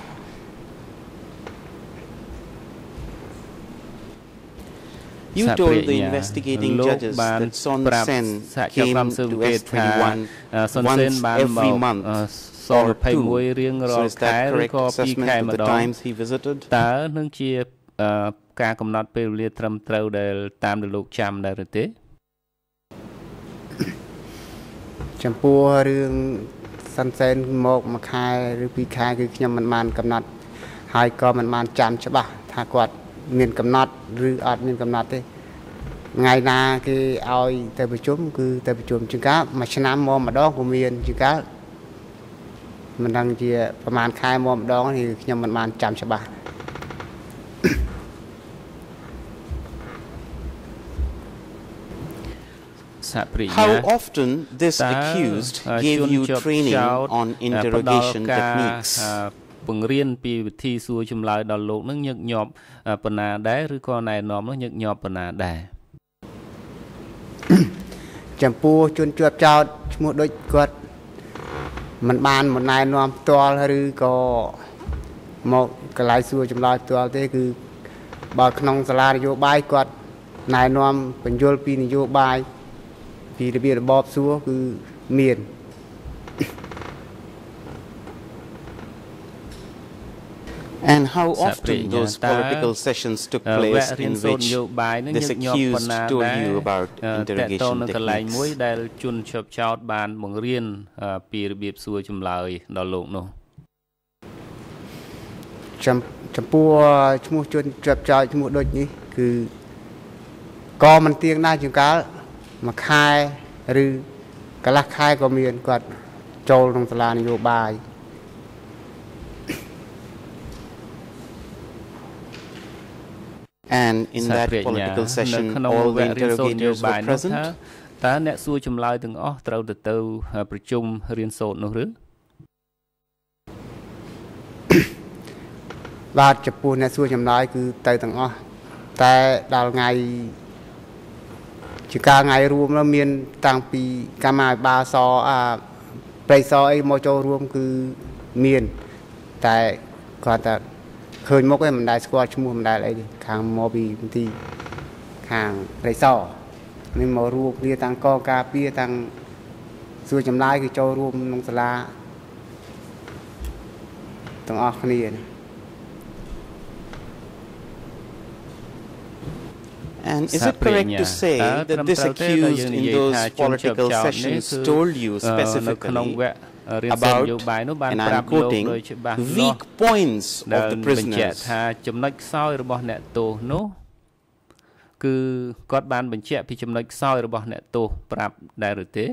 You told the investigating judges that Son Sen came to S21 once every month or two. So is that correct assessment of the times he visited? តើនឹងជាការកំណត់ពេលវេលាត្រឹមត្រូវដែលតាមដែលលោកចាំដែរឬទេចំពោះរឿងសុនសេនមកមួយខែឬពីរខែគឺខ្ញុំមិនបានកំណត់ហើយក៏មិនបានចាំច្បាស់ថាគាត់មានកំណត់ឬអត់មានកំណត់ទេថ្ងៃណាគេឲ្យទៅប្រជុំគឺទៅប្រជុំជាងកាលមួយឆ្នាំមកម្ដងក៏មានជាងកាលមិនដឹងជាប្រហែលខែមកម្ដងthìខ្ញុំមិនបានចាំច្បាស់ How often this accused gave you training on interrogation techniques? បង្រៀនពីវិធីសួរចម្លើយដល់លោកនឹងញឹកញាប់ប៉ុណ្ណាដែរឬក៏ណែនាំនោះញឹកញាប់ប៉ុណ្ណាដែរចំពោះជនជាប់ចោតឈ្មោះដូចគាត់មិនបានមកណែនាំផ្ទាល់ឬក៏មកកន្លែងសួរចម្លើយផ្ទាល់ទេគឺបើក្នុងសាលានយោបាយគាត់ណែនាំបញ្យល់ពីនយោបាយពីរបៀបរបបសួរគឺមាន And how often those political sessions took place in which this accused told you about interrogation techniques? មួយដែលជនជាប់ចោតបានបង្រៀនពីរបៀបសួរចម្លើយដល់លោកនោះចំពោះឈ្មោះជនជាប់ចោតឈ្មោះដូចនេះគឺក៏មិនទៀងណាជាងកាលមួយខែឬកន្លះខែក៏មានគាត់ចូលក្នុងសាលានយោបាយ And in that political session, all the interrogators were present. តើអ្នកសួរចម្លើយទាំងអស់ត្រូវទៅប្រជុំរៀនសូត្រនោះឬបាទចំពោះអ្នកសួរចម្លើយគឺទៅទាំងអស់តែដល់ថ្ងៃជាការថ្ងៃរួមនោះមានតាំងពីកម្មាភិបាលសប្រៃសអីមកចូលរួមគឺមានតែគាត់តែឃើញមុខឯងមិនដែលស្គាល់ឈ្មោះមិនដែលអីទេខាងមកពីមន្ទីរខាងប្រៃសនេះមករួមគ្នាតាំងកការពារតាំងសួរចម្លើយគឺចូលរួមក្នុងសាលាទាំងអស់គ្នា And is it correct to say that this accused in those political sessions told you specifically about, and I'm quoting, weak points of the prisoners? ថាចំណុចខ្សោយរបស់អ្នកទោសនោះគឺគាត់បានបញ្ជាក់ពីចំណុចខ្សោយរបស់អ្នកទោសប្រាប់ដែរឬទេ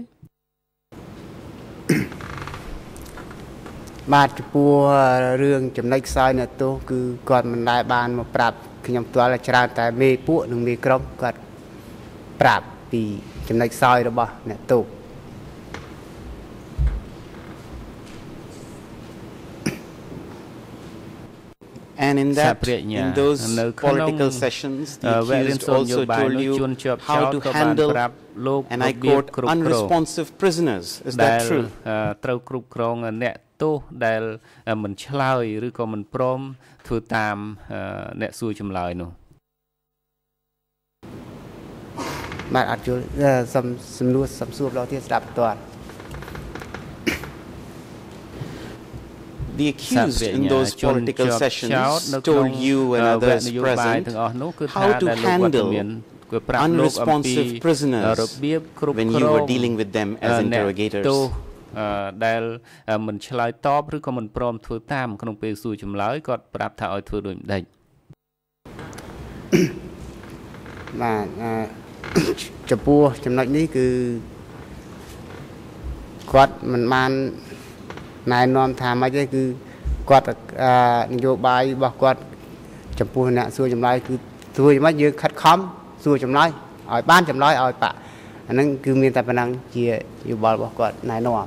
បាទចំពោះរឿងចំណុចខ្សោយអ្នកទោសគឺគាត់មិនដែលបានមកប្រាប់ខ្ញុំផ្ទាល់ច្រើនតែមេពួកនិងមេក្រុមគាត់ប្រាប់ពីចំណុចខ្សោយរបស់អ្នកទោស And in those political sessions, the accused also told you how to handle, and I quote, unresponsive prisoners. Is that true? ត្រូវគ្រប់គ្រងអ្នកទោសដែលមិនឆ្លើយឬក៏មិនព្រមធ្វើតាមអ្នកសួរចម្លើយនោះបាទអត់យល់សំណួរសំសួរដល់ទៀតស្ដាប់ផ្ទាល់ The accused in those political sessions told you and others present how to handle unresponsive prisoners when you were dealing with them as interrogators. ដែលមិនឆ្លើយតបឬក៏មិនព្រមធ្វើតាមក្នុងពេលសួរចម្លើយគាត់ប្រាប់ថាឲ្យធ្វើដូចម្ដេចបាទចំពោះចំណុចនេះគឺគាត់មិនបានណែនាំថាម៉េចទេគឺគាត់នយោបាយរបស់គាត់ចំពោះអ្នកសួរចម្លើយគឺធ្វើយ៉ាងម៉េចយើងខិតខំសួរចម្លើយឲ្យបានចម្លើយឲ្យបាក់អាហ្នឹងគឺមានតែប៉ុណ្ណឹងជាយោបល់របស់គាត់ណែនាំ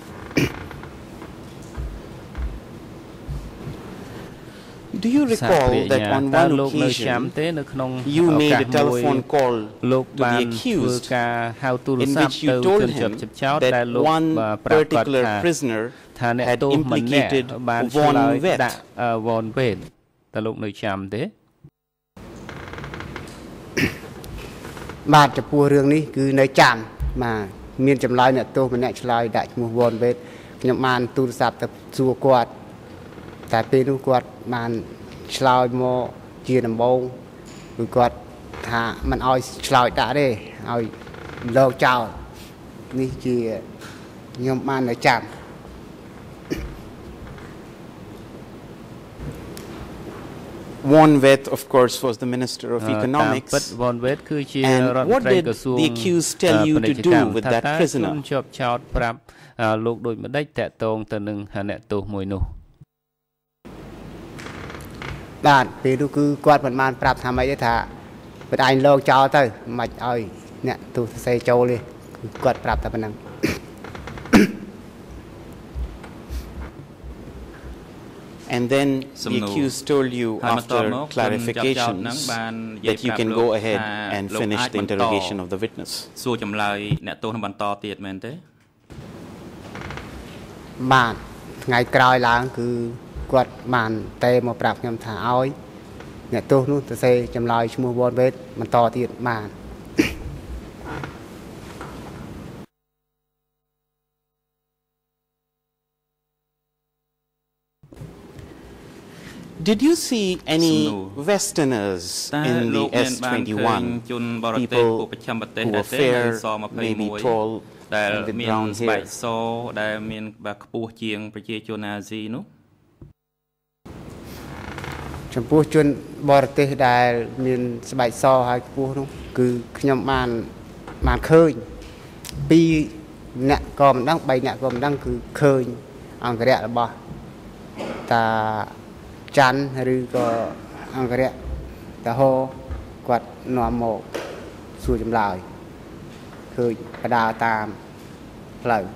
Do you recall that on one occasion you made a telephone call to the accused in which you told him that one particular prisoner had implicated Von Vet? តើលោកនៅចាំទេបាទចំពោះរឿងនេះគឺនៅចាំបាទមានចម្លើយអ្នកទោសម្នាក់ឆ្លើយដាក់ឈ្មោះ Von Vet ខ្ញុំបានទូរស័ព្ទទៅសួរគាត់តែពេលនោះគាត់បានឆ្លើយមកជាដំបូងគឺគាត់ថាមិនអោយឆ្លើយដាក់ទេឲ្យលោកចោលនេះជាខ្ញុំបាននៅចាំ Von Vet, of course, was the Minister of Economics. And what did the accused tell you to do with that prisoner? ជាប់ចោតប្រាប់លោកដូចម្ដេចតាក់ទងទៅនឹងអ្នកទោសមួយនោះបាទពេលនោះគឺគាត់មិនបានប្រាប់ថាម៉េចទេថាបើឯងលោកចោលទៅមិនឲ្យអ្នកទោសសរសេរចូលទេគឺគាត់ប្រាប់តែប៉ុណ្ណឹង And then the accused told you after clarifications that you can go ahead and finish the interrogation of the witness. សួរចម្លើយអ្នកទោសនឹងបន្តទៀតមែនទេបាទថ្ងៃក្រោយឡើងគឺគាត់បានតែមកប្រាប់ខ្ញុំថាឲ្យអ្នកទោសនោះទៅសេចម្លើយឈ្មោះ Von Vet បន្តទៀតបាន Did you see any Westerners in the S21, people who were fair, maybe tall, and with brown hair? ដែលមានខ្ពស់ជាងប្រជាជនអាស៊ីនោះចំពោះជនបរទេសដែលមានស្បែកសហើយខ្ពស់នោះគឺខ្ញុំបានឃើញ2អ្នកក៏មិនដឹង3អ្នកក៏មិនដឹងគឺឃើញអង្គរៈរបស់តាច័ន្ទឬក៏អង្គរៈតាហោគាត់នាំមកសួរចម្លើយឃើញបដាតាមផ្លូវ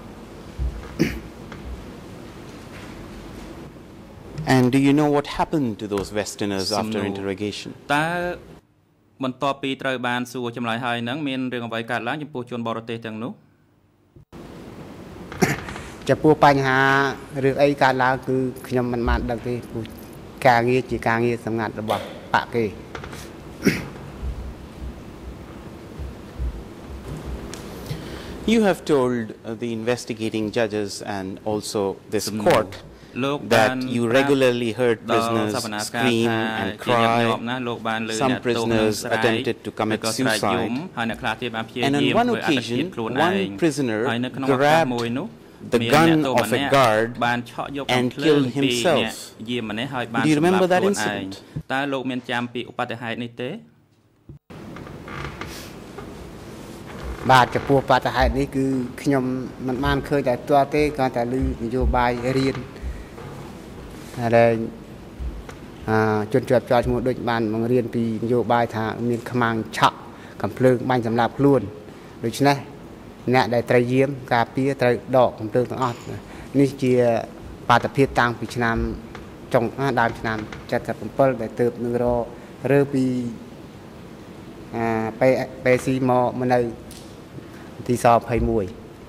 And do you know what happened to those Westerners after interrogation? តើបន្ទាប់ពីត្រូវបានសួរចម្លើយហើយហ្នឹងមានរឿងអ្វីកើតឡើងចំពោះជនបរទេសទាំងនោះចំពោះបញ្ហារឿងអីកើតឡើងគឺខ្ញុំមិនបានដឹងទេព្រោះការងារជាការងារសម្ងាត់របស់បកគេ You have told the investigating judges and also this court that you regularly heard prisoners scream and cry. Some prisoners attempted to commit suicide. And on one occasion, one prisoner grabbed the gun of a guard and killed himself. Do you remember that incident? តើលោកមានចាំពីឧបទ្ទហេតុនេះទេបាទចំពោះបទហេតុនេះគឺខ្ញុំមិនបានឃើញតែផ្ទាល់ទេគ្រាន់តែឮនយោបាយរៀនហើយជនជាប់ចោតឈ្មោះដូចបានបង្រៀនពីនយោបាយថាមានខ្មាំងឆក់កំភ្លើងបាញ់សម្លាប់ខ្លួនដូច្នេះអ្នកដែលត្រូវយាមការពារត្រូវដកកំភ្លើងទាំងអស់នេះជាបាតុភិបតាំងពីឆ្នាំចុងដើមឆ្នាំ77ដែលទើបនឹងរើពីពេលស៊ីមកនៅទីស21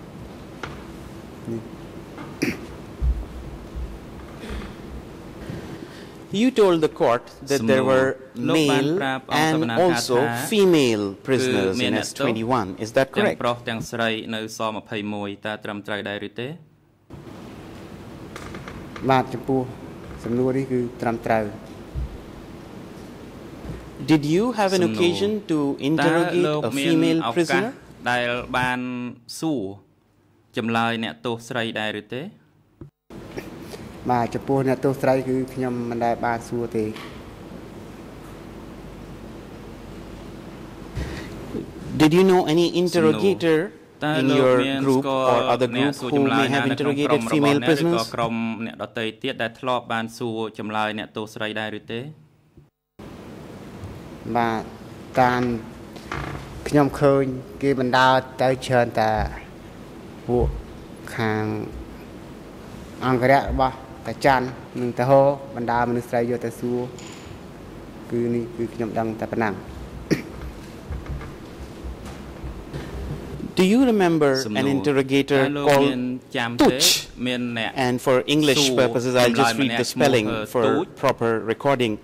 You told the court that there were male and also female prisoners in S21. Is that correct? ប្រុសទាំងស្រីនៅស21តើត្រឹមត្រូវដែរឬទេបាទចំពោះសំណួរនេះគឺត្រឹមត្រូវ Did you have an occasion to interrogate a female prisoner? ដែលបានសួរចម្លើយអ្នកទោសស្រីដែរឬទេបាទចំពោះអ្នកទោសស្រីគឺខ្ញុំមិនដែលបានសួរទេ Did you know any interrogator in your group or other group who may have interrogated female prisoners? ក៏ក្រុមអ្នកដទៃទៀតដែលធ្លាប់បានសួរចម្លើយអ្នកទោសស្រីដែរឬទេបាទតាមខ្ញុំឃើញគេបណ្ដាទៅច្រើនតែពួកខាងអង្គរៈរបស់តាច័ន្ទនិងតាហោបណ្ដាមនុស្សស្រីយកទៅសួរគឺនេះគឺខ្ញុំដឹងតែប៉ុណ្ណឹង Do you remember an interrogator called Tuch? And for English purposes, I'll just read the spelling for proper recording.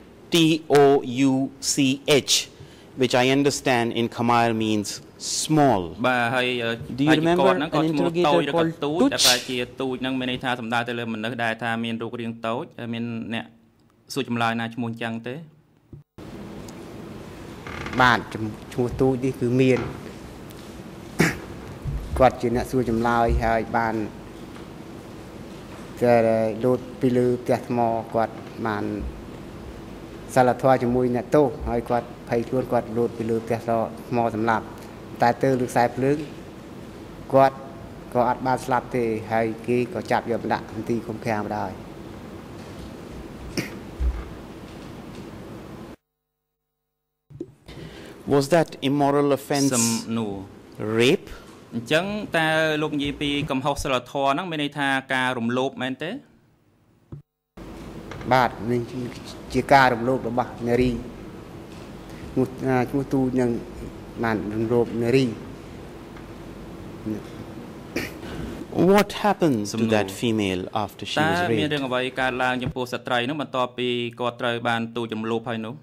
Touch, which I understand in Khmer means small. Do you remember an interrogator called Tuch? តែជាទូចនឹងមានន័យថាសំដៅទៅលើមនុស្សដែលថាមានរូបរាងតូចមានអ្នកសួរចម្លើយណាឈ្មោះអញ្ចឹងទេបាទឈ្មោះទូចនេះគឺមានគាត់ជាអ្នកសួរចម្លើយហើយបានតែលោតពីលើផ្ទះថ្មគាត់បានសាលធម៌ជាមួយអ្នកទោសហើយគាត់ភ័យខ្លួនគាត់លោតពីលើផ្ទះថ្មសម្លាប់តែទៅលើខ្សែភ្លើងគាត់ក៏អត់បានស្លាប់ទេហើយគេក៏ចាប់យកដាក់មន្ទីរឃុំឃាំងបណ្ដោយ Was that immoral offense rape? អញ្ចឹងតើលោកនិយាយពីកំហុសសិលធម៌ហ្នឹងមានន័យថាការរំលោភមែនទេបាទនេះជាការរំលោភរបស់នារីឈ្មោះទូនឹងបានរំលោភនារី What happened to that female after she was raped? មានរឿងអ្វីកើតឡើងចំពោះស្ត្រីនោះបន្ទាប់ពីគាត់ត្រូវបានទូរំលោភហើយនោះ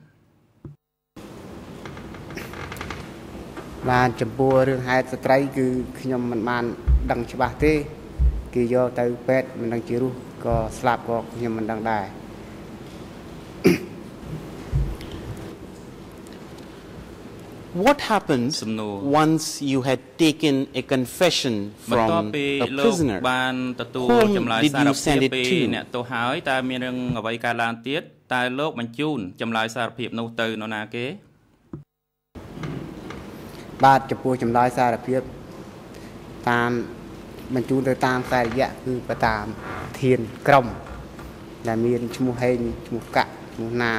បាទចំពោះរឿងហេតុស្ត្រីគឺខ្ញុំមិនបានដឹងច្បាស់ទេគេយកទៅពេទ្យមិនដឹងជារស់ក៏ស្លាប់ក៏ខ្ញុំមិនដឹងដែរ What happens once you had taken a confession from a prisoner? Whom did you send it to? ទៅហើយតើមានរឿងអ្វីកើតឡើងទៀតតើលោកបញ្ជូនចម្លើយសារភាពនោះទៅនរណាគេបាទចំពោះចម្លើយសារភាពតាមបញ្ជូនទៅតាមខ្សែរយៈគឺទៅតាមធានក្រុមដែលមានឈ្មោះហេងឈ្មោះកាក់ឈ្មោះណាន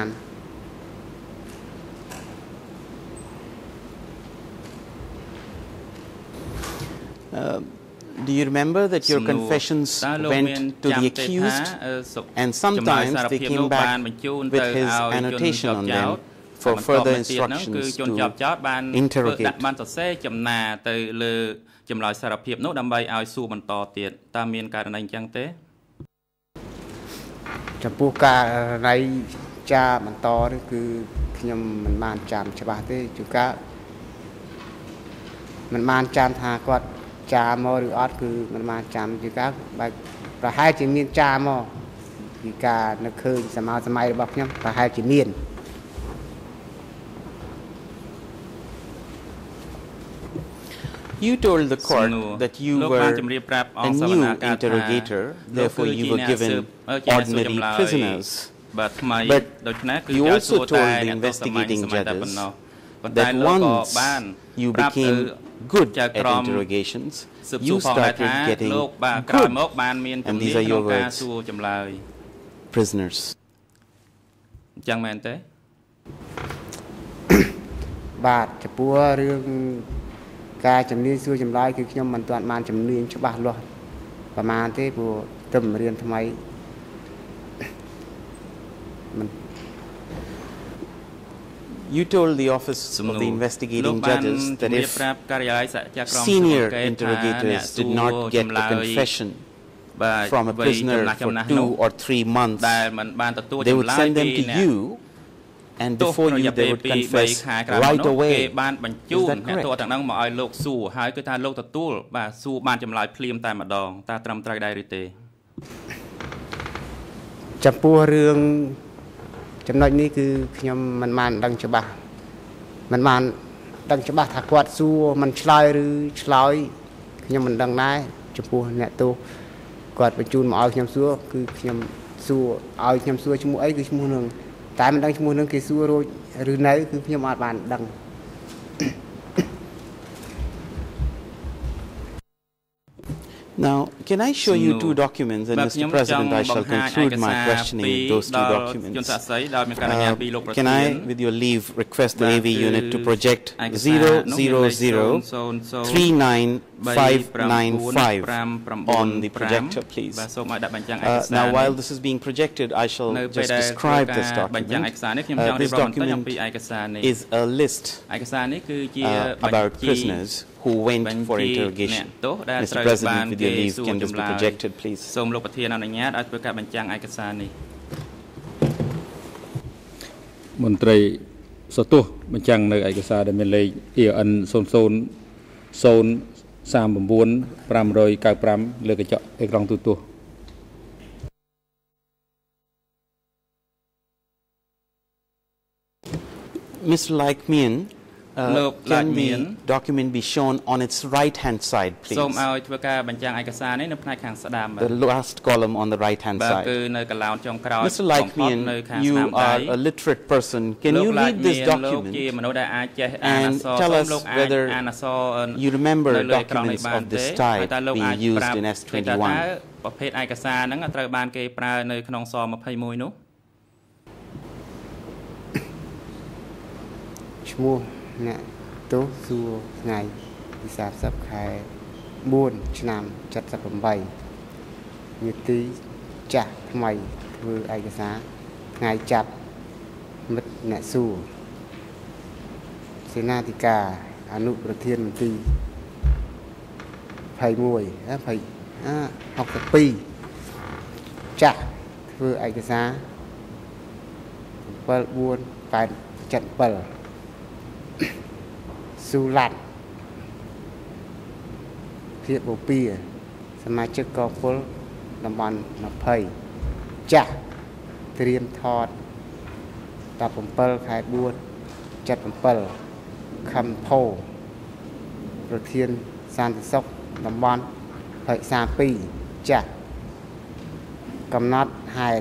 Do you remember that your confessions went to the accused and sometimes they came back with his annotation on them for further instructions to interrogate? បានសរសេរចំណាទៅលើចម្លើយសារភាពនោះដើម្បីឲ្យសួរបន្តទៀតតើមានករណីអញ្ចឹងទេចំពោះករណីចាបន្តនេះគឺខ្ញុំមិនបានចាំច្បាស់ទេជួនកាលមិនបានចាំថាគាត់ចាមកឬអត់គឺមិនបានចាំជួនកាលបែបប្រហែលជាមានចាមកពីការនឹកឃើញសម័យរបស់ខ្ញុំប្រហែលជាមាន You told the court that you were a new interrogator, therefore you were given ordinary prisoners. But you also told the investigating judges that once you became good at interrogations, you started getting good, and these are your words, prisoners. ចឹងមែនទេបាទចំពោះរឿងការជំនាញសួរចម្លើយគឺខ្ញុំមិនទាន់បានជំនាញច្បាស់លាស់ប្រហែលទេព្រោះទៅរៀនថ្មី You told the office of the investigating judges that if senior interrogators did not get a confession from a prisoner for 2 or 3 months, they would send them to you, and before you they would confess right away. Is that correct? ទាំងហ្នឹងមកឲ្យលោកសួរហើយគឺថាលោកទទួលបាទសួរបានចម្លើយភ្លាមតែម្ដងតើត្រឹមត្រូវដែរឬទេចំពោះរឿងចំណុចនេះគឺខ្ញុំមិនបានដឹងច្បាស់មិនបានដឹងច្បាស់ថាគាត់សួរមិនឆ្លើយឬឆ្លើយខ្ញុំមិនដឹងដែរចំពោះអ្នកទោសគាត់បញ្ជូនមកឲ្យខ្ញុំសួរគឺខ្ញុំសួរឲ្យខ្ញុំសួរឈ្មោះអីគឺឈ្មោះនឹងតែមិនដឹងឈ្មោះនឹងគេសួររួចឬនៅគឺខ្ញុំអត់បានដឹង Now, can I show you 2 documents, and Mr. President, I shall conclude my questioning with those 2 documents. Can I, with your leave, request the AV unit to project 0003955 on the projector, please? Now, while this is being projected, I shall just describe this document. This document is a list about prisoners who went for interrogation. Mr. President, with your leave, can this be projected, please? សូមលោកប្រធានអនុញ្ញាតឲ្យធ្វើការបញ្ចាំងឯកសារនេះមន្ត្រីសទោសបញ្ចាំងនៅឯកសារដែលមានលេខ EN 00039595លើកញ្ចក់អេក្រង់ទូទស្សន៍ Mr. Lach, can the document be shown on its right-hand side, please? សូមឲ្យធ្វើការបញ្ចាំងឯកសារនេះនៅផ្នែកខាងស្ដាំ The last column on the right-hand side. គឺនៅកន្លោនចុងក្រោយ Mr. Lach, you are a literate person. Can you read this document and tell us whether you remember documents of this type being used in S21? ប្រភេទឯកសារហ្នឹងត្រូវបានគេប្រើនៅក្នុងស21នោះឈ្មោះអ្នកទោសសួរថ្ងៃទី30ខែ4ឆ្នាំ78នាទីចាស់ថ្មីធ្វើឯកសារថ្ងៃចាប់មិត្តអ្នកសួរសេនាធិការអនុប្រធានមន្ត្រី62ចាស់ធ្វើឯកសារ7487 ស៊ូឡាត់ភាពបពាសមាជិកកងពលតំបន់20ចាស់ត្រៀមថត17ខែ4 77 ខំផោប្រធានសន្តិសុខតំបន់ភ័យសា2ចាស់កំណត់ហេតុ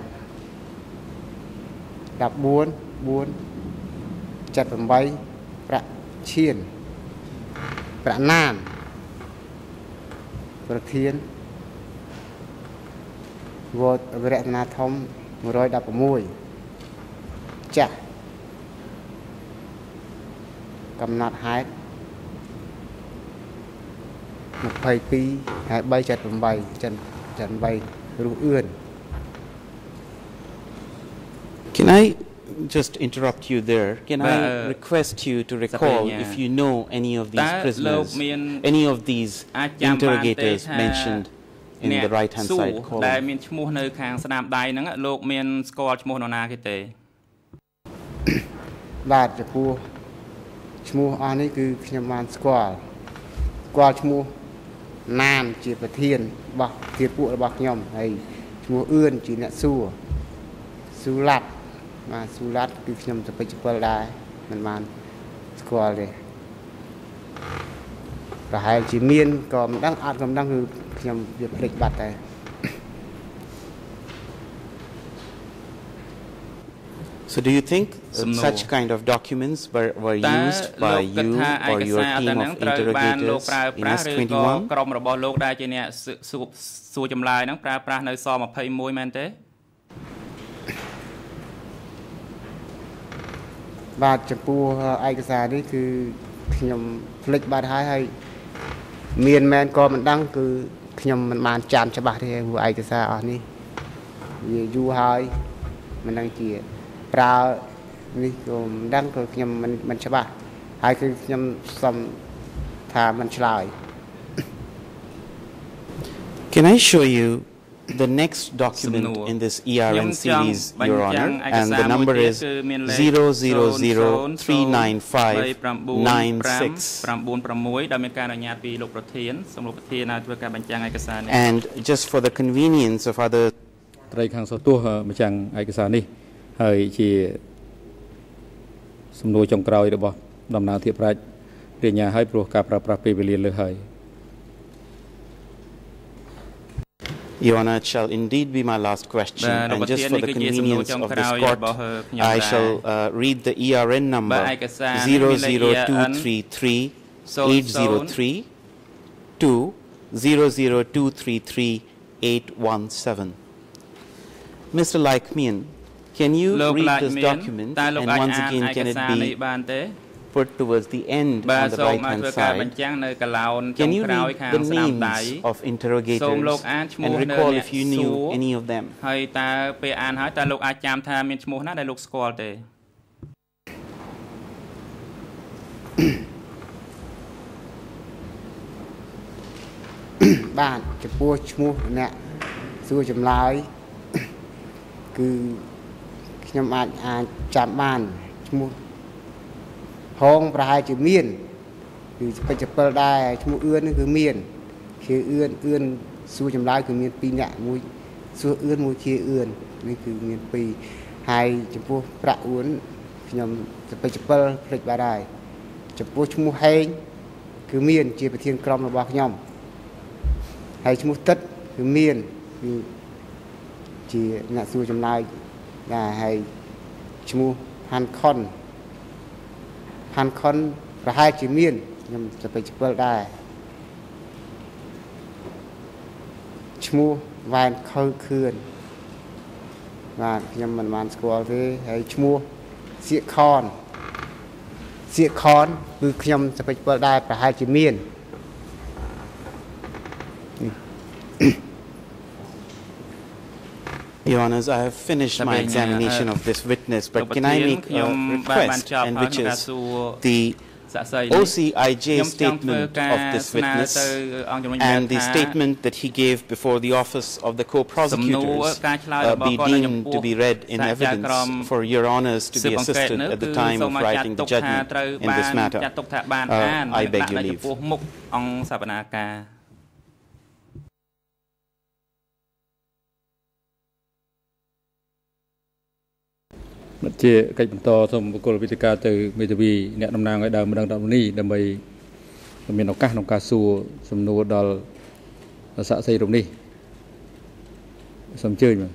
14 4 78ប្រាក់ឈានប្រាក់ណានប្រធានវត្តវិរៈនាធំ116ចាស់កំណត់ហេតុ22ហើយ378ចិន8រស់អឿន Can I just interrupt you there? Can I request you to recall if you know any of these prisoners, any of these interrogators mentioned in the right-hand side column? ដែលមានឈ្មោះនៅខាងស្នាមដៃហ្នឹងលោកមានស្គាល់ឈ្មោះនរណាគេទេបាទចំពោះឈ្មោះអស់នេះគឺខ្ញុំបានស្គាល់ឈ្មោះណានជាប្រធានរបស់ជាពួករបស់ខ្ញុំហើយឈ្មោះអឿនជាអ្នកសួរស៊ូឡាត់បាទស៊ូឡាត់គឺខ្ញុំទៅពេជ្រពលដែរមិនបានស្គាល់ទេប្រហែលជាមានក៏មិនដឹងអត់ក៏មិនដឹងគឺខ្ញុំវាភ្លេចបាត់ដែរ So do you think such kind of documents were used by you or your team of interrogators in S21? ក្រុមរបស់លោកដែលជាអ្នកសួរចម្លើយហ្នឹងប្រើប្រាស់នៅស21មែនទេបាទចំពោះឯកសារនេះគឺខ្ញុំភ្លេចបាត់ហើយមានមែនក៏មិនដឹងគឺខ្ញុំមិនបានចាំច្បាស់ទេព្រោះឯកសារអស់នេះវាយូរហើយមិនដឹងជាប្រើនេះក៏មិនដឹងក៏ខ្ញុំមិនច្បាស់ហើយគឺខ្ញុំសុំថាមិនឆ្លើយ Can I show you the next document in this ERN series, Your Honor, and the number is 000395996. And just for the convenience of other ត្រីខាងសទោសម្ចាំងឯកសារនេះហើយជាសំណួរចុងក្រោយរបស់ដំណើរធៀបប្រាជ្ញរាជញ្ញាហើយព្រោះការប្រើប្រាស់ពេលវេលាលើសហើយ Your Honor, it shall indeed be my last question, and just for the convenience of this court, I shall read the ERN number 00233 803 to 00233 817. Mr. Khmer, can you read this document, and once again can it be put towards the end on the right-hand side? Can you read the names of interrogators and recall if you knew any of them? ហើយតើពេលអានហើយតើលោកអាចចាំថាមានឈ្មោះណាដែលលោកស្គាល់ទេបាទចំពោះឈ្មោះអ្នកសួរចម្លើយគឺខ្ញុំអាចចាំបានឈ្មោះ ហងប្រហែលជាមានគឺពេជ្រ7ដែរឈ្មោះអឿនគឺមានជាអឿនសួរចម្លើយគឺមាន2នាក់មួយសួរអឿនមួយជាអឿននេះគឺមាន2ហើយចំពោះប្រាក់អឿនខ្ញុំពេជ្រ7ភ្លេចបាត់ហើយចំពោះឈ្មោះហេងគឺមានជាប្រធានក្រុមរបស់ខ្ញុំហើយឈ្មោះទឹកគឺមានគឺជាអ្នកសួរចម្លើយដែរហើយឈ្មោះហាន់ខុន ហាន់ខុនប្រហែលជាមានខ្ញុំទៅពេជ្រ7ដែរឈ្មោះវ៉ែនខៅខឿនបាទខ្ញុំមិនបានស្គាល់ទេហើយឈ្មោះសៀកខនគឺខ្ញុំទៅពេជ្រ7ដែរប្រហែលជាមាន Your Honors, I have finished my examination of this witness, but can I make a request, and which is the OCIJ statement of this witness and the statement that he gave before the office of the co-prosecutors be deemed to be read in evidence for Your Honors to be assisted at the time of writing the judgment in this matter. I beg your leave. បជាកិច្ចបន្តសូមបកគោលវិទ្យាការទៅមេធាវីអ្នកតំណាងឲ្យដើមម្ដងដល់នេះដើម្បីមានឱកាសក្នុងការសួរសំណួរដល់សាក្សីរូបនេះសូមអញ្ជើញបាទ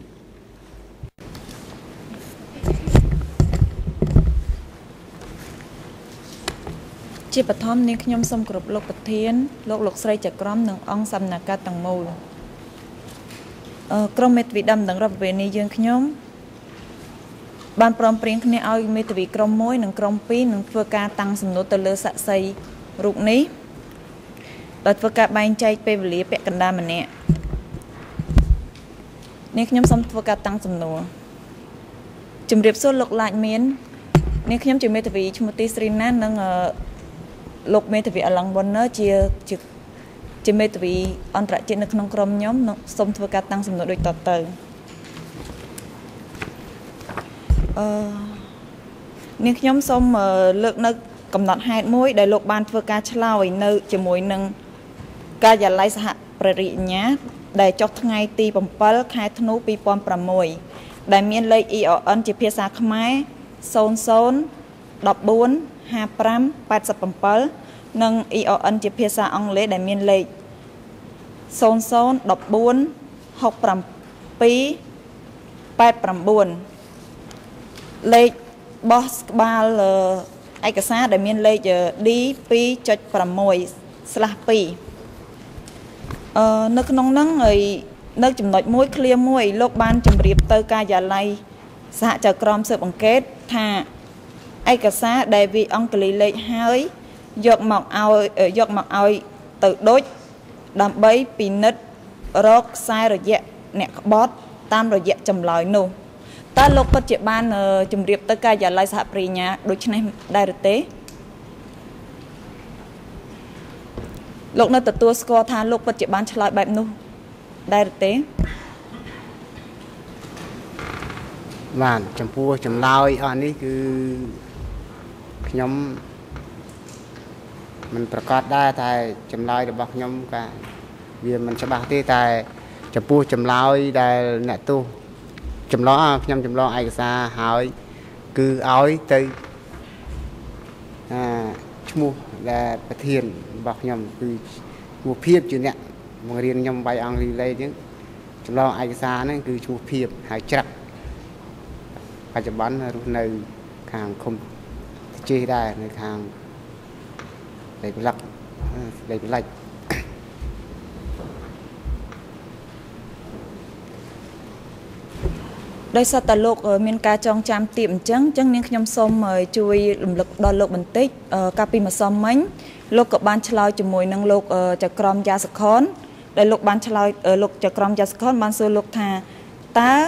ជាបឋមនាងខ្ញុំសូមគោរពលោកប្រធានលោកស្រីចក្រមនិងអង្គសำนักការទាំងមូលក្រុមមេធាវីដំណឹងរដ្ឋបាលនេះយើងខ្ញុំបានព្រមព្រៀងគ្នាឲ្យមេធាវីក្រុម1និងក្រុម2នឹងធ្វើការតាំងសំណួរទៅលើសាក្សីរូបនេះដោយធ្វើការបែងចែកពេលវេលាពាក់កណ្ដាលម្នាក់នាងខ្ញុំសូមធ្វើការតាំងសំណួរជំរាបសួរលោកឡាចមាននាងខ្ញុំជាមេធាវីឈ្មោះទីស្រីណាននិងលោកមេធាវីអឡង់វ៉ុននឺជាមេធាវីអន្តរជាតិនៅក្នុងក្រុមខ្ញុំសូមធ្វើការតាំងសំណួរដូចតទៅនាងខ្ញុំសូមលើកនៅកំណត់ហេតុមួយដែលលោកបានធ្វើការឆ្លើយនៅជាមួយនឹងការិយាល័យសហប្ររិញ្ញាដែលចុះថ្ងៃទី7ខែធ្នូ2006ដែលមានលេខ EON ជាភាសាខ្មែរ00145587និង EON ជាភាសាអង់គ្លេសដែលមានលេខ00146789លេខបោះក្បាលឯកសារដែលមានលេខ D2.6/2 នៅក្នុងហ្នឹងហើយនៅចំណុចមួយឃ្លាមួយលោកបានជម្រាបទៅការិយាល័យសហចក្រមស៊ើបអង្កេតថាឯកសារដែលវាអង់គ្លេសលេខហើយយកមកឲ្យទៅដូចដើម្បីពិនិត្យរកខ្សែរយៈអ្នកក្បត់តាមរយៈចម្លើយនោះតើលោកពិតជាបានជម្រាបទៅការិយាល័យសហប្រញ្ញាដូច្នេះដែរឬទេលោកនៅទទួលស្គាល់ថាលោកពិតជាបានឆ្លើយបែបនោះដែរឬទេបានចំពោះចម្លើយអស់នេះគឺខ្ញុំមិនប្រកាសដែរតែចម្លើយរបស់ខ្ញុំក៏វាមិនច្បាស់ទេតែចំពោះចម្លើយដែលអ្នកទោសចម្លងខ្ញុំចម្លងឯកសារហើយគឺឲ្យទៅឈ្មោះដែលប្រធានរបស់ខ្ញុំគឺឈ្មោះភាពជាអ្នកបង្រៀនខ្ញុំបាយអង់គ្លេសអញ្ចឹងចម្លងឯកសារហ្នឹងគឺឈ្មោះភាពហើយច្រាក់បច្ចុប្បន្នរស់នៅខាងឃុំជេដែរនៅខាងដីប្លុកដីប្លាច់ដោយសារតែលោកមានការចងចាំទៀបអញ្ចឹងនាងខ្ញុំសូមជួយរំលឹកដល់លោកបន្តិចកាលពីម្សិលមិញលោកក៏បានឆ្លើយជាមួយនឹងលោកចក្រមយ៉ាសខនដែលលោកបានឆ្លើយលោកចក្រមយ៉ាសខនបានសួរលោកថាតើ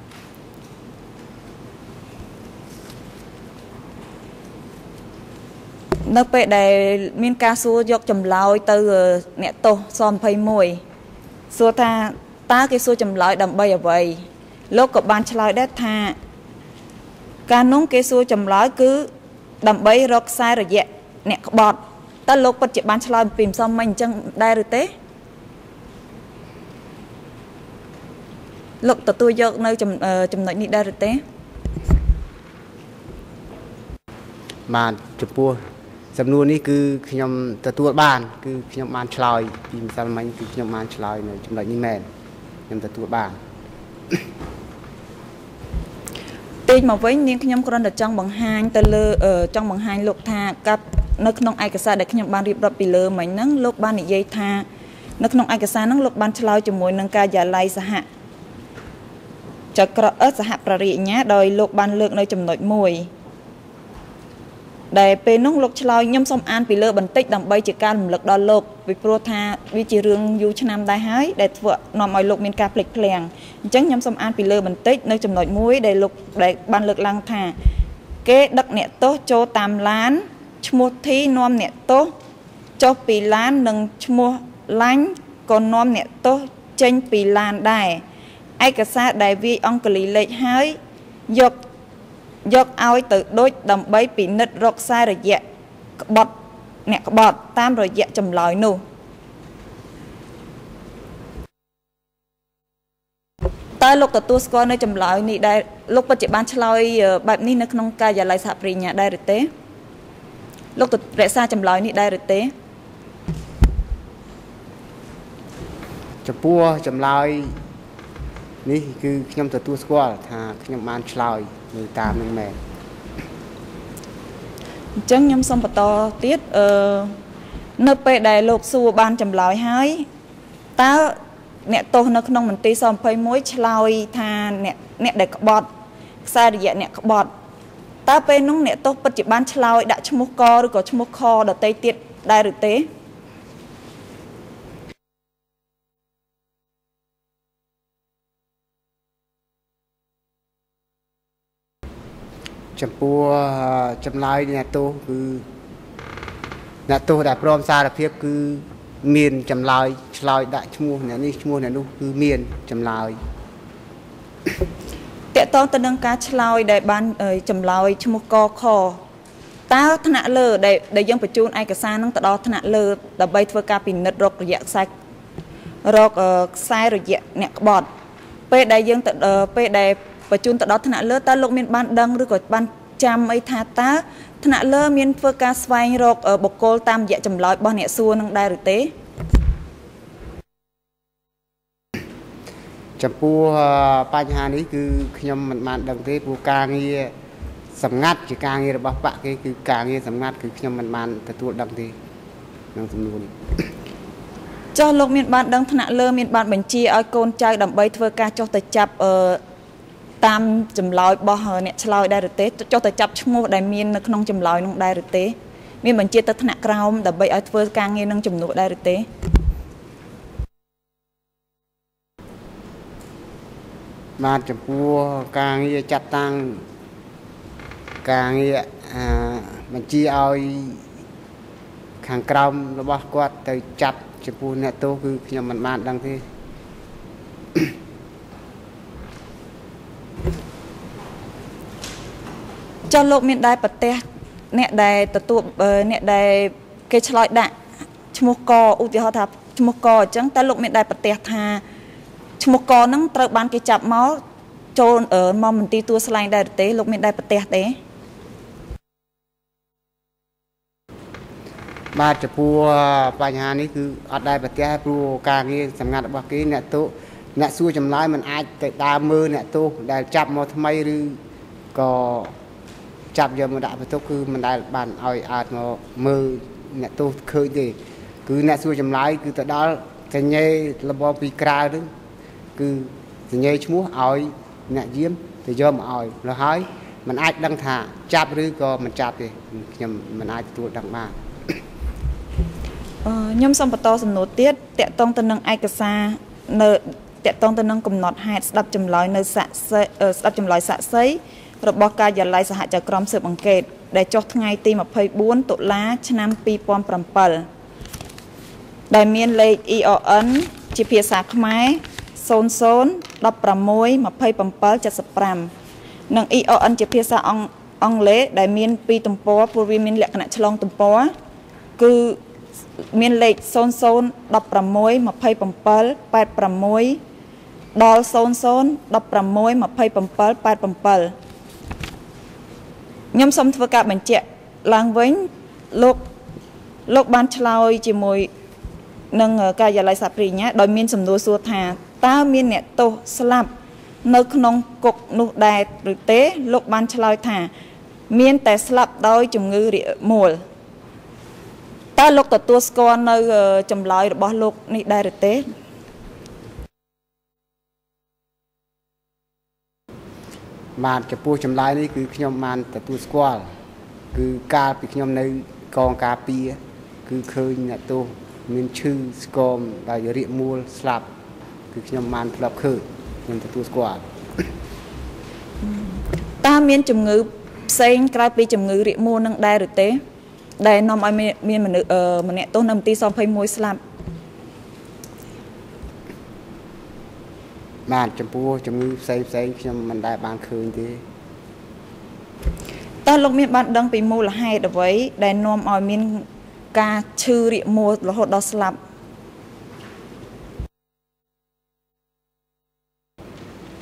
នៅពេលដែលមានការសួរយកចម្លើយទៅអ្នកទោសស21សួរថាតើគេសួរចម្លើយដើម្បីអ្វីលោកក៏បានឆ្លើយដែរថាការនោះគេសួរចម្លើយគឺដើម្បីរកខ្សែរយៈអ្នកក្បត់តើលោកពិតជាបានឆ្លើយពីម្សិលមិញអញ្ចឹងដែរឬទេលោកទទួលយកនៅចំណុចនេះដែរឬទេបានចំពោះសំណួរនេះគឺខ្ញុំទទួលបានគឺខ្ញុំបានឆ្លើយពីម្សិលមិញគឺខ្ញុំបានឆ្លើយនៅចំណុចនេះមែនខ្ញុំទទួលបានពេកមកវិញនាងខ្ញុំគ្រាន់តែចង់បង្ហាញទៅលើចង់បង្ហាញលោកថាកាប់នៅក្នុងឯកសារដែលខ្ញុំបានរៀបរាប់ពីលើមិញហ្នឹងលោកបាននិយាយថានៅក្នុងឯកសារហ្នឹងលោកបានឆ្លើយជាមួយនឹងការិយាល័យសហប្ររិញ្ញាដោយលោកបានលើកនៅចំណុចមួយដែលពេលនោះលោកឆ្លើយខ្ញុំសូមអានពីលើបន្តិចដើម្បីជាការរំលឹកដល់លោកពីព្រោះថាវាជារឿងយូរឆ្នាំដែរហើយដែលធ្វើនាំឲ្យលោកមានការភ្លេចភ្លាំងអញ្ចឹងខ្ញុំសូមអានពីលើបន្តិចនៅចំណុចមួយដែលលោកដែលបានលើកឡើងថាគេដឹកអ្នកទោសចូលតាមឡានឈ្មោះធីនាំអ្នកទោសចុះពីឡាននិងឈ្មោះឡាញ់ក៏នាំអ្នកទោសចេញពីឡានដែរឯកសារដែលវាយអង់គ្លេសលេខហើយយកឲ្យទៅដូចដើម្បីពិនិត្យរកខ្សែរយៈក្បត់អ្នកក្បត់តាមរយៈចម្លើយនោះតើលោកទទួលស្គាល់នៅចម្លើយនេះដែរលោកពិតជាបានឆ្លើយបែបនេះនៅក្នុងការិយាល័យសហប្រញ្ញាដែរឬទេលោករក្សាចម្លើយនេះដែរឬទេចំពោះចម្លើយនេះគឺខ្ញុំទទួលស្គាល់ថាខ្ញុំបានឆ្លើយនៅតាមនឹងមែនអញ្ចឹងខ្ញុំសូមបន្តទៀតនៅពេលដែលលោកសួរបានចម្លើយហើយតើអ្នកទោសនៅក្នុងមន្ទីរស21ឆ្លើយថាអ្នកដែលក្បត់ខ្សែរយៈអ្នកក្បត់តើពេលនោះអ្នកទោសពិតជាបានឆ្លើយដាក់ឈ្មោះកឬក៏ឈ្មោះខដតីទៀតដែរឬទេចំពោះចម្លើយអ្នកទោសគឺអ្នកទោសដែលព្រមសារភាពគឺមានចម្លើយឆ្លើយដាក់ឈ្មោះអ្នកនេះឈ្មោះអ្នកនោះគឺមានចម្លើយតកតងទៅនឹងការឆ្លើយដែលបានចម្លើយឈ្មោះកខតើថ្នាក់លើដែលយើងបញ្ជូនឯកសារនឹងទៅដល់ថ្នាក់លើដើម្បីធ្វើការពិនិត្យរករយៈខ្សែរយៈអ្នកក្បត់ពេលដែលយើងទៅពេលដែលបញ្ជូនទៅដល់ថ្នាក់លើតើលោកមានបានដឹងឬក៏បានចាំអីថាតើថ្នាក់លើមានធ្វើការស្វែងរកបុគ្គលតាមរយៈចម្លើយរបស់អ្នកសួរនឹងដែរឬទេចំពោះបញ្ហានេះគឺខ្ញុំមិនបានដឹងទេព្រោះការងារសម្ងាត់ជាការងាររបស់បកគេគឺការងារសម្ងាត់គឺខ្ញុំមិនបានទទួលដឹងទេក្នុងសំណួរនេះចុះលោកមានបានដឹងថ្នាក់លើមានបានបញ្ជាឲ្យកូនចៅដើម្បីធ្វើការចុះទៅចាប់តាមចម្លើយរបស់អ្នកឆ្លើយដែរឬទេចុះទៅចាប់ឈ្មោះដែលមាននៅក្នុងចម្លើយនោះដែរឬទេមានបញ្ជាទៅថ្នាក់ក្រោមដើម្បីឲ្យធ្វើការងារនឹងជំនួសដែរឬទេបាទចំពោះការងារចាត់តាំងការងារបញ្ជាឲ្យខាងក្រោមរបស់គាត់ទៅចាប់ចំពោះអ្នកទោសគឺខ្ញុំមិនបានដឹងទេចុះលោកមានដែរប្រទេសអ្នកដែលទទួលអ្នកដែលគេឆ្លើយដាក់ឈ្មោះកឧទាហរណ៍ថាឈ្មោះកអញ្ចឹងតែលោកមានដែរប្រទេសថាឈ្មោះកហ្នឹងត្រូវបានគេចាប់មកចូលមកមន្ទីរទួលស្លែងដែរទេលោកមានដែរប្រទេសទេបាទចំពោះបញ្ហានេះគឺអត់ដែរប្រទេសព្រោះការងារសម្ងាត់របស់គេអ្នកទោសអ្នកសួរចម្លើយមិនអាចទៅដើរមើលអ្នកទោសដែលចាប់មកថ្មីឬក៏ចាប់យកមកដាក់បន្ទុកគឺមិនដែលបានឲ្យអាចមកមើលអ្នកទោសឃើញទេគឺអ្នកសួរចម្លើយគឺទៅដល់សញ្ញេលបងពីក្រៅហ្នឹងគឺសញ្ញេឈ្មោះឲ្យអ្នកយាមទៅយកមកឲ្យแล้วហើយមិនអាចដឹងថាចាប់ឬក៏មិនចាប់ទេខ្ញុំមិនអាចទទួលដឹងបានខ្ញុំសូមបន្តសំណួរទៀតតកតងទៅនឹងឯកសារនៅតកតងទៅនឹងកំណត់ហេតុស្ដាប់ចម្លើយនៅសាក់ស្ដាប់ចម្លើយសាក់សីរបស់ការិយាល័យសហចក្រមស៊ើបអង្កេតដែលចុះថ្ងៃទី24តុលាឆ្នាំ2007ដែលមានលេខ EON ជាភាសាខ្មែរ00162775និង EON ជាភាសាអង់គ្លេសដែលមាន2ទំព័រព្រោះវាមានលក្ខណៈឆ្លងទំព័រគឺមានលេខ00162786ដល់00162787ខ្ញុំសូមធ្វើការបញ្ជាក់ឡើងវិញលោកបានឆ្លើយជាមួយនឹងការិយាល័យសហប្រញ្ញាដោយមានសំណួរសួរថាតើមានអ្នកទោសស្លាប់នៅក្នុងគុកនោះដែរឬទេលោកបានឆ្លើយថាមានតែស្លាប់ដោយជំងឺរាគមូលតើលោកទទួលស្គាល់នៅចម្លើយរបស់លោកនេះដែរឬទេបាទចំពោះចម្លើយនេះគឺខ្ញុំបានទទួលស្គាល់គឺកាលពីខ្ញុំនៅកងការពារគឺឃើញអ្នកទោសមានឈឺស្គមដោយរាគមូលស្លាប់គឺខ្ញុំបានធ្លាប់ឃើញខ្ញុំទទួលស្គាល់តើមានជំងឺផ្សេងក្រៅពីជំងឺរាគមូលនឹងដែរឬទេដែលនាំឲ្យមានមនុស្សម្នាក់ទោសនៅមន្ទីរ21ស្លាប់បាទចំពោះជំងឺផ្សេងខ្ញុំមិនដែលបានឃើញទេតើលោកមានបានដឹងពីមូលហេតុអ្វីដែលនាំឲ្យមានការឈឺរាគមូលរហូតដល់ស្លាប់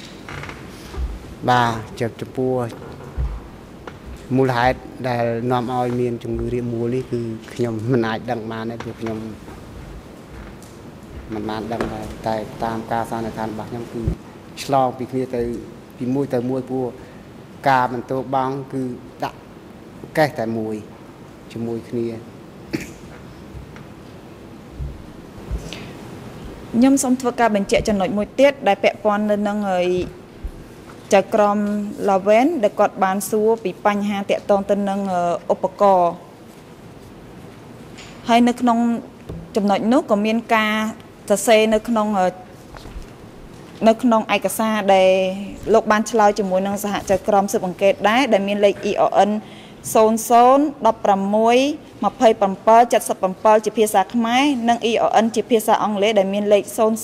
បាទចំពោះមូលហេតុដែលនាំឲ្យមានជំងឺរាគមូលនេះគឺខ្ញុំមិនអាចដឹងបានទេព្រោះខ្ញុំមិនបានដឹងតែតាមការសន្និដ្ឋានរបស់ខ្ញុំគឺឆ្លងពីគ្នាទៅពីមួយទៅមួយព្រោះការបន្ទោបង់គឺដាក់កេះតែមួយជាមួយគ្នាខ្ញុំសូមធ្វើការបញ្ជាក់ចំណុចមួយទៀតដែលពាក់ព័ន្ធនៅនឹងចៅក្រមឡាវែនដែលគាត់បានសួរពីបញ្ហាតាក់ទងទៅនឹងឧបករណ៍ហើយនៅក្នុងចំណុចនោះក៏មានការសរសេរនៅក្នុងឯកសារដែលលោកបានឆ្លើយជាមួយនឹងសហចៅក្រមស៊ើបអង្កេតដែរដែលមានលេខ EON 00172777ជាភាសាខ្មែរនិង EON ជាភាសាអង់គ្លេសដែលមានលេខ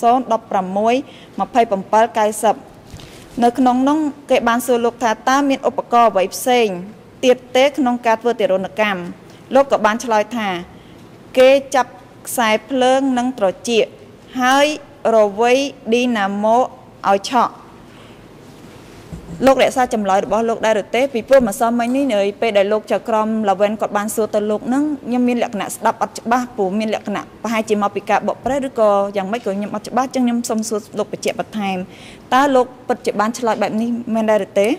00162790នៅក្នុងនោះគេបានសួរលោកថាតើមានឧបករណ៍អ្វីផ្សេងទៀតទេក្នុងការធ្វើទារុណកម្មលោកក៏បានឆ្លើយថាគេចាប់ខ្សែភ្លើងនិងត្រចៀកហើយរវៃឌីណាម៉ូឲ្យឆក់លោករក្សាចម្លើយរបស់លោកដែរឬទេពីព្រោះម្សិលមិញនេះនៅពេលដែលលោកចៅក្រមឡាវែនគាត់បានសួរទៅលោកនឹងខ្ញុំមានលក្ខណៈស្ដាប់អត់ច្បាស់ព្រោះមានលក្ខណៈប្រហែលជាមកពីការបកប្រែឬក៏យ៉ាងម៉េចក៏ខ្ញុំអត់ច្បាស់ចឹងខ្ញុំសូមសួរលោកបញ្ជាក់បន្ថែមតើលោកពិតជាបានឆ្លើយបែបនេះមែនដែរឬទេ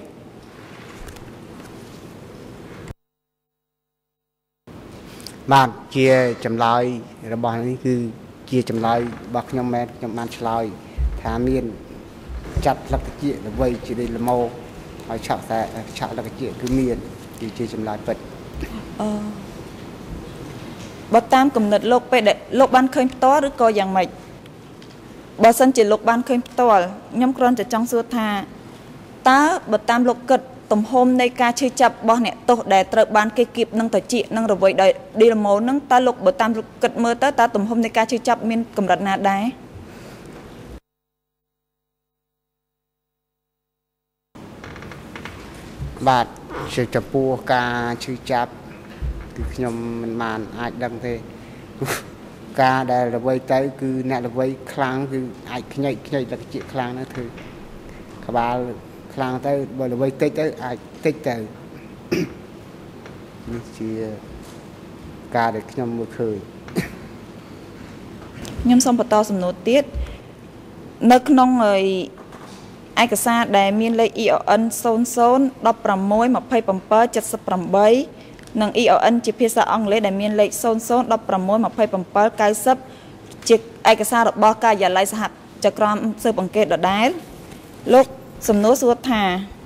បាទជាចម្លើយរបស់នេះគឺជាចម្លើយរបស់ខ្ញុំមែនខ្ញុំបានឆ្លើយថាមានចាត់លក្ខជាល្បីជាលម៉ោឲ្យឆក់លក្ខជាគឺមានជាចម្លើយពិតបើតាមគំនិតលោកពេលដែលលោកបានឃើញផ្ទាល់ឬក៏យ៉ាងម៉េចបើសិនជាលោកបានឃើញផ្ទាល់ខ្ញុំគ្រាន់តែចង់សួរថាតើបើតាមលោកគិតទំហំនៃការឈឺចាប់របស់អ្នកទោសដែលត្រូវបានគេគៀបនឹងត្រចៀកនឹងរវៃដោយឌីឡម៉ូនឹងតើលោកបើតាមលោកគិតមើលទៅតើទំហំនៃការឈឺចាប់មានកម្រិតណាដែរបាទចំពោះការឈឺចាប់គឺខ្ញុំមិនបានអាចដឹងទេការដែលរវៃទៅគឺអ្នករវៃខ្លាំងគឺអាចខ្ញែកលក្ខជាខ្លាំងណាស់ធ្វើក្បាលខ្លាំងទៅបើរវៃតិចទៅអាចតិចទៅនេះជាការដែលខ្ញុំមើលឃើញខ្ញុំសូមបន្តសំណួរទៀតនៅក្នុងឯកសារដែលមានលេខ EON 00162778និង EON ជាភាសាអង់គ្លេសដែលមានលេខ00162790ជាឯកសាររបស់ការិយាល័យសហចក្រមស៊ើបអង្កេតដដែលលោកសំណួរសួរថា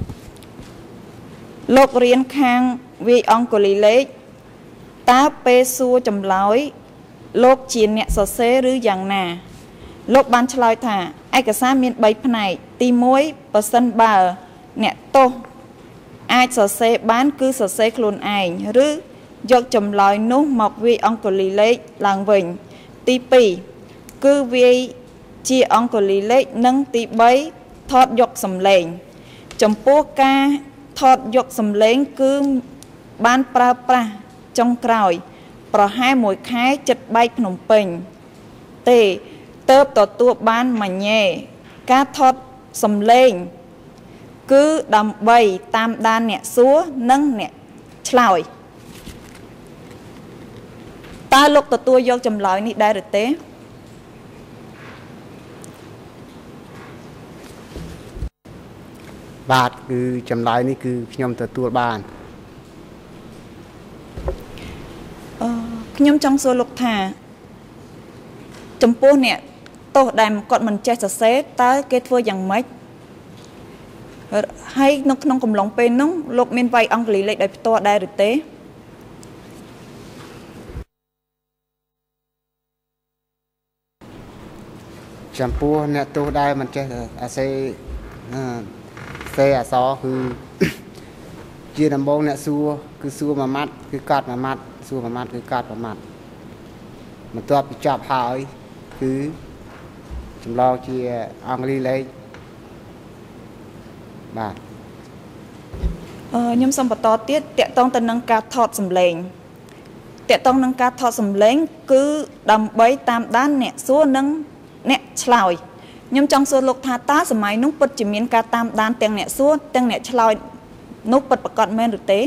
លោករៀនខាងវាយអង្គុលីលេខតើពេលសួរចម្លើយលោកជាអ្នកសរសេរឬយ៉ាងណាលោកបានឆ្លើយថាឯកសារមាន3ផ្នែកទី1បើសិនបើអ្នកទោសអាចសរសេរបានគឺសរសេរខ្លួនឯងឬយកចម្លើយនោះមកវាយអង្គុលីលេខឡើងវិញទី2គឺវាយជាអង្គុលីលេខនិងទី3ថតយកសម្លេងចំពោះការថតយកសម្លេងគឺបានប្រើប្រាស់ចុងក្រោយប្រហែល1ខែចិត្តបែកភ្នំពេញទេទើបទទួលបានមួយញ៉េការថតសម្លេងគឺដើម្បីតាមដានអ្នកសួរនិងអ្នកឆ្លើយតើលោកទទួលយកចម្លើយនេះដែរឬទេបាទគឺចម្លើយនេះគឺខ្ញុំទទួលបានខ្ញុំចង់សួរលោកថាចំពោះអ្នកទោសដែលគាត់មិនចេះសរសេរតើគេធ្វើយ៉ាងម៉េចហើយនៅក្នុងកំឡុងពេលនោះលោកមានវាយអង់គ្លេសលេខដោយផ្ទាល់ដែរឬទេចំពោះអ្នកទោសដែលមិនចេះអាសេសេអសគឺជាដំបូងអ្នកសួរគឺសួរមួយម៉ាត់គឺកាត់មួយម៉ាត់សួរមួយម៉ាត់គឺកាត់មួយម៉ាត់បន្ទាប់ពីចប់ហើយគឺចម្លងជាអង់គ្លេសលេខបាទខ្ញុំសូមបន្តទៀតតកតងទៅនឹងការថតសម្លេងតកតងនឹងការថតសម្លេងគឺដើម្បីតាមដានអ្នកសួរនិងអ្នកឆ្លើយខ្ញុំចង់សួរលោកថាតើសម័យនោះពិតជាមានការតាមដានទាំងអ្នកសួរទាំងអ្នកឆ្លើយនោះពិតប្រាកដមែនឬទេ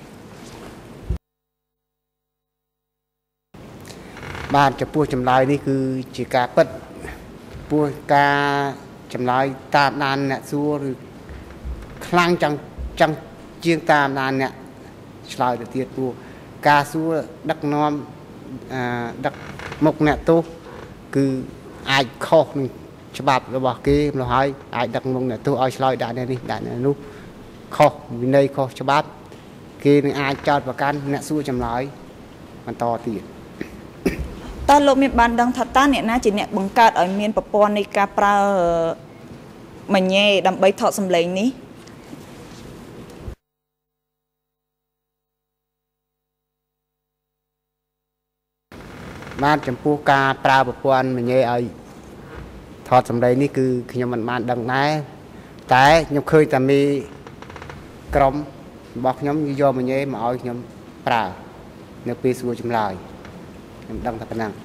បាទចំពោះចម្លើយនេះគឺជាការពិតពោះការចម្លើយតាមដានអ្នកសួរឬខ្លាំងចង់ជាងតាមដានអ្នកឆ្លើយទៅទៀតពោះការសួរដឹកនាំដឹកមុខអ្នកទោសគឺអាចខុសនឹងច្បាប់របស់គេម្ល៉េះហើយអាចដឹកមុខអ្នកទោសឲ្យឆ្លើយដាក់នេះដាក់នោះខុសវិន័យខុសច្បាប់គេនឹងអាចចោទប្រកាន់អ្នកសួរចម្លើយបន្តទៀតតើលោកមានបានដឹងថាតើអ្នកណាជាអ្នកបង្កើតឲ្យមានប្រព័ន្ធនៃការប្រើមញ៉េដើម្បីថតសម្លេងនេះបាទចំពោះការប្រើប្រព័ន្ធមញ៉េឲ្យថតសម្លេងនេះគឺខ្ញុំមិនបានដឹងដែរតែខ្ញុំឃើញតែមីក្រុមរបស់ខ្ញុំយកមញ៉េមកឲ្យខ្ញុំប្រើនៅពេលសួរចម្លើយខ្ញុំដឹងតែប៉ុណ្ណឹង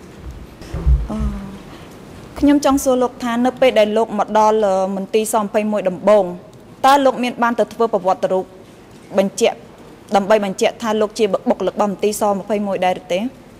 ខ្ញុំចង់សួរលោកថានៅពេលដែលលោកមកដល់មន្ទីរស-21ដំបងតើលោកមានបានទៅធ្វើប្រវត្តិរូបបញ្ជាក់ដើម្បីបញ្ជាក់ថាលោកជាបុគ្គលិករបស់មន្ទីរស-21ដែរឬទេ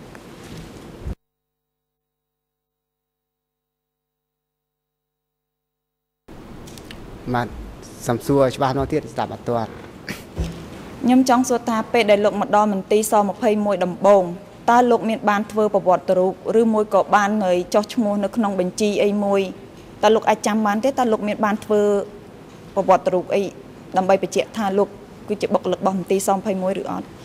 បាទសំសួរច្បាស់នោះទៀតស្ដាប់អត់ទាន់ខ្ញុំចង់សួរថាពេលដែលលោកមកដល់មន្ទីរស-21ដំបងតើលោកមានបានធ្វើប្រវត្តិរូបឬមួយក៏បានចុះឈ្មោះនៅក្នុងបញ្ជីអីមួយតើលោកអាចចាំបានទេតើលោកមានបានធ្វើប្រវត្តិរូបអីដើម្បីបញ្ជាក់ថាលោកគឺជាបុគ្គលិករបស់មន្ទីរស-21ឬអត់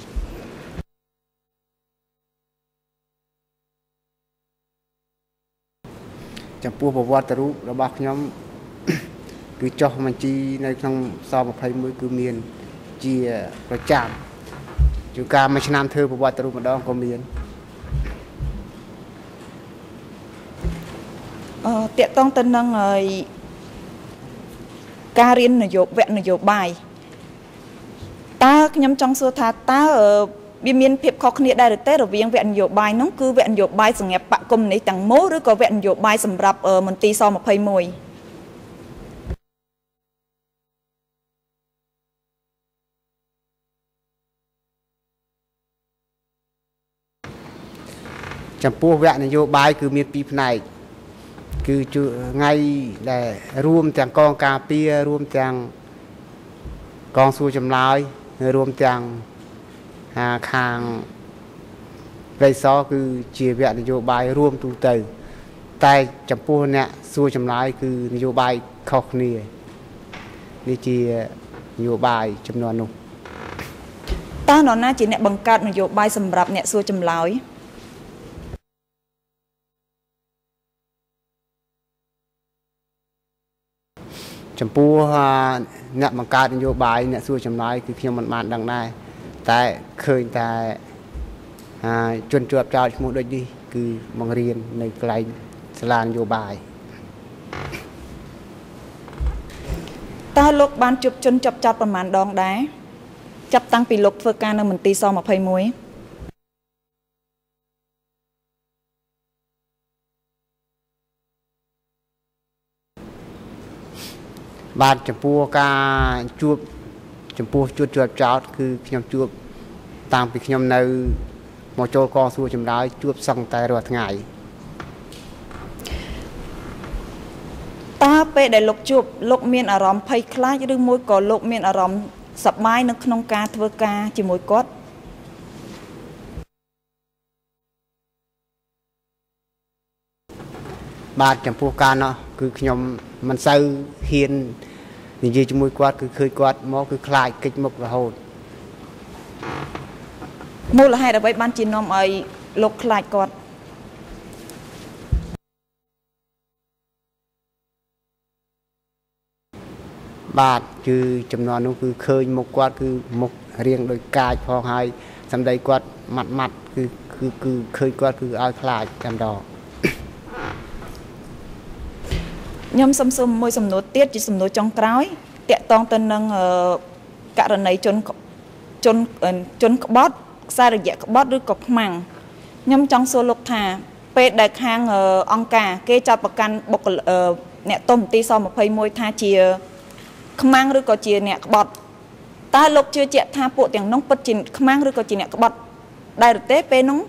ចំពោះប្រវត្តិរូបរបស់ខ្ញុំគឺចុះបញ្ជីនៅក្នុងស-21គឺមានជាប្រចាំជួនកាលមួយឆ្នាំធ្វើប្រវត្តិរូបម្ដងក៏មានតាក់ទងទៅនឹងការរៀនវគ្គនយោបាយតើខ្ញុំចង់សួរថាតើវាមានភាពខុសគ្នាដែរឬទេរវាងវគ្គនយោបាយនោះគឺវគ្គនយោបាយសម្រាប់បកកុម្មុយនីសទាំងមូលឬក៏វគ្គនយោបាយសម្រាប់មន្ទីរស-21 ចំពោះវគ្គនយោបាយគឺមាន2ផ្នែកគឺថ្ងៃដែលរួមទាំងកងការពាររួមទាំងកងសួរចម្លើយរួមទាំងខាងប្រៃសគឺជាវគ្គនយោបាយរួមទូទៅតែចំពោះអ្នកសួរចម្លើយគឺនយោបាយខុសគ្នានេះជានយោបាយចំនួននោះតើនរណាជាអ្នកបង្កើតនយោបាយសម្រាប់អ្នកសួរចម្លើយចំពោះអ្នកបង្កើតនយោបាយអ្នកសួរចម្លើយគឺខ្ញុំមិនបានដឹងដែរតែឃើញតែជនជាប់ចោតឈ្មោះដូចនេះគឺបង្រៀននៅកន្លែងសាលានយោបាយតើលោកបានជួបជនជាប់ចោតប្រមាណដងដែរចាប់តាំងពីលោកធ្វើការនៅមន្ទីរស-21 បាទចំពោះការជួបចំពោះជួបជាប់ចោតគឺខ្ញុំជួបតាំងពីខ្ញុំនៅមកចូលកងសួរចម្លើយជួបសឹងតែរាល់ថ្ងៃតើពេលដែលលោកជួបលោកមានអារម្មណ៍ភ័យខ្លាចឬមួយក៏លោកមានអារម្មណ៍សប្បាយនៅក្នុងការធ្វើការជាមួយគាត់បាទចំពោះការនោះគឺខ្ញុំមិនសូវហ៊ាននិយាយជាមួយគាត់គឺឃើញគាត់មកគឺខ្លាចកិច្ចមុខរហូតមូលហេតុអ្វីបានជានាំឲ្យលោកខ្លាចគាត់បាទគឺចំនួននោះគឺឃើញមុខគាត់គឺមុខរៀងដូចកាចផងហើយសម្ដីគាត់ម៉ាត់គឺឃើញគាត់គឺឲ្យខ្លាចតែម្ដងខ្ញុំសូមសួរមួយសំណួរទៀតជាសំណួរចុងក្រោយតាក់ទងទៅនឹងករណីជនក្បត់ខ្សែរយៈក្បត់ឬក៏ខ្មាំងខ្ញុំចង់សួរលោកថាពេលដែលខាងអង្គការគេចាត់ប្រកាន់បុគ្គលអ្នកតុំទីស21ថាជាខ្មាំងឬក៏ជាអ្នកក្បត់តើលោកជឿជាក់ថាពួកទាំងនោះពិតជាខ្មាំងឬក៏ជាអ្នកក្បត់ដែរឬទេពេលនោះ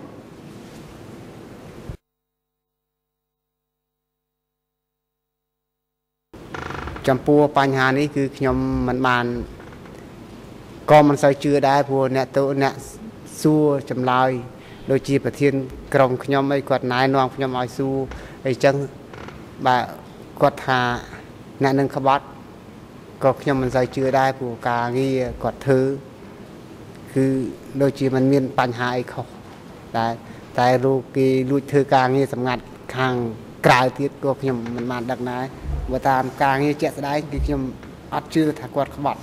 ចំពោះបញ្ហានេះគឺខ្ញុំមិនបានក៏មិនសូវជឿដែរព្រោះអ្នកសួរចម្លើយដូចជាប្រធានក្រុមខ្ញុំអីគាត់ណែនាំខ្ញុំឲ្យសួរអីចឹងបាទគាត់ថាអ្នកនឹងក្បត់ក៏ខ្ញុំមិនសូវជឿដែរព្រោះការងារគាត់ធ្វើគឺដូចជាมันមានបញ្ហាអីខុសតែលោកគេលួចធ្វើការងារសម្ងាត់ខាងក្រៅទៀតក៏ខ្ញុំមិនបានដឹកដែរបើតាមការងារជាក់ស្ដែងគឺខ្ញុំអត់ជឿថាគាត់ក្បត់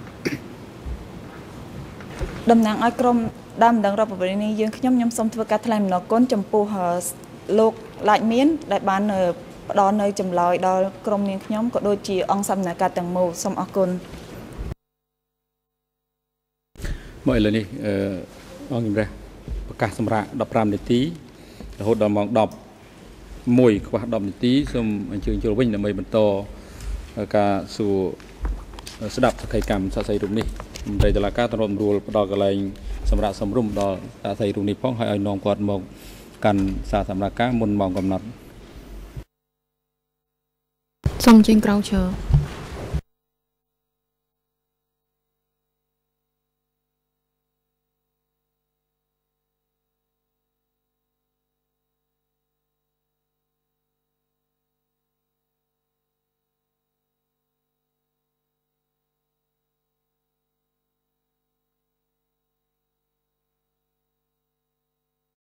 តំណាងឲ្យក្រុមដើមម្ដងរដ្ឋបាលនេះយើងខ្ញុំសូមធ្វើការថ្លែងអំណរគុណចំពោះលោកឡាច់មានដែលបានផ្ដល់នៅចម្លើយដល់ក្រុមនាងខ្ញុំក៏ដូចជាអង្គសកម្មការទាំងមូលសូមអរគុណមកឥឡូវនេះអង្គជំរះប្រកាសសម្រាប់15នាទីរហូតដល់ម៉ោង11ខ្វះ10នាទីសូមអញ្ជើញចូលវិញដើម្បីបន្តការសួរស្ដាប់សកម្មសាស្ត្រីរូបនេះមន្ត្រីតុលាការtổngរួលផ្ដល់កន្លែងសម្រាប់សម្រុំដល់សាស្ត្រីរូបនេះផងហើយឲ្យនាំគាត់មកកាន់សាសម្រាប់ការមុនម៉ោងកំណត់សូមអញ្ជើញក្រោកឈរ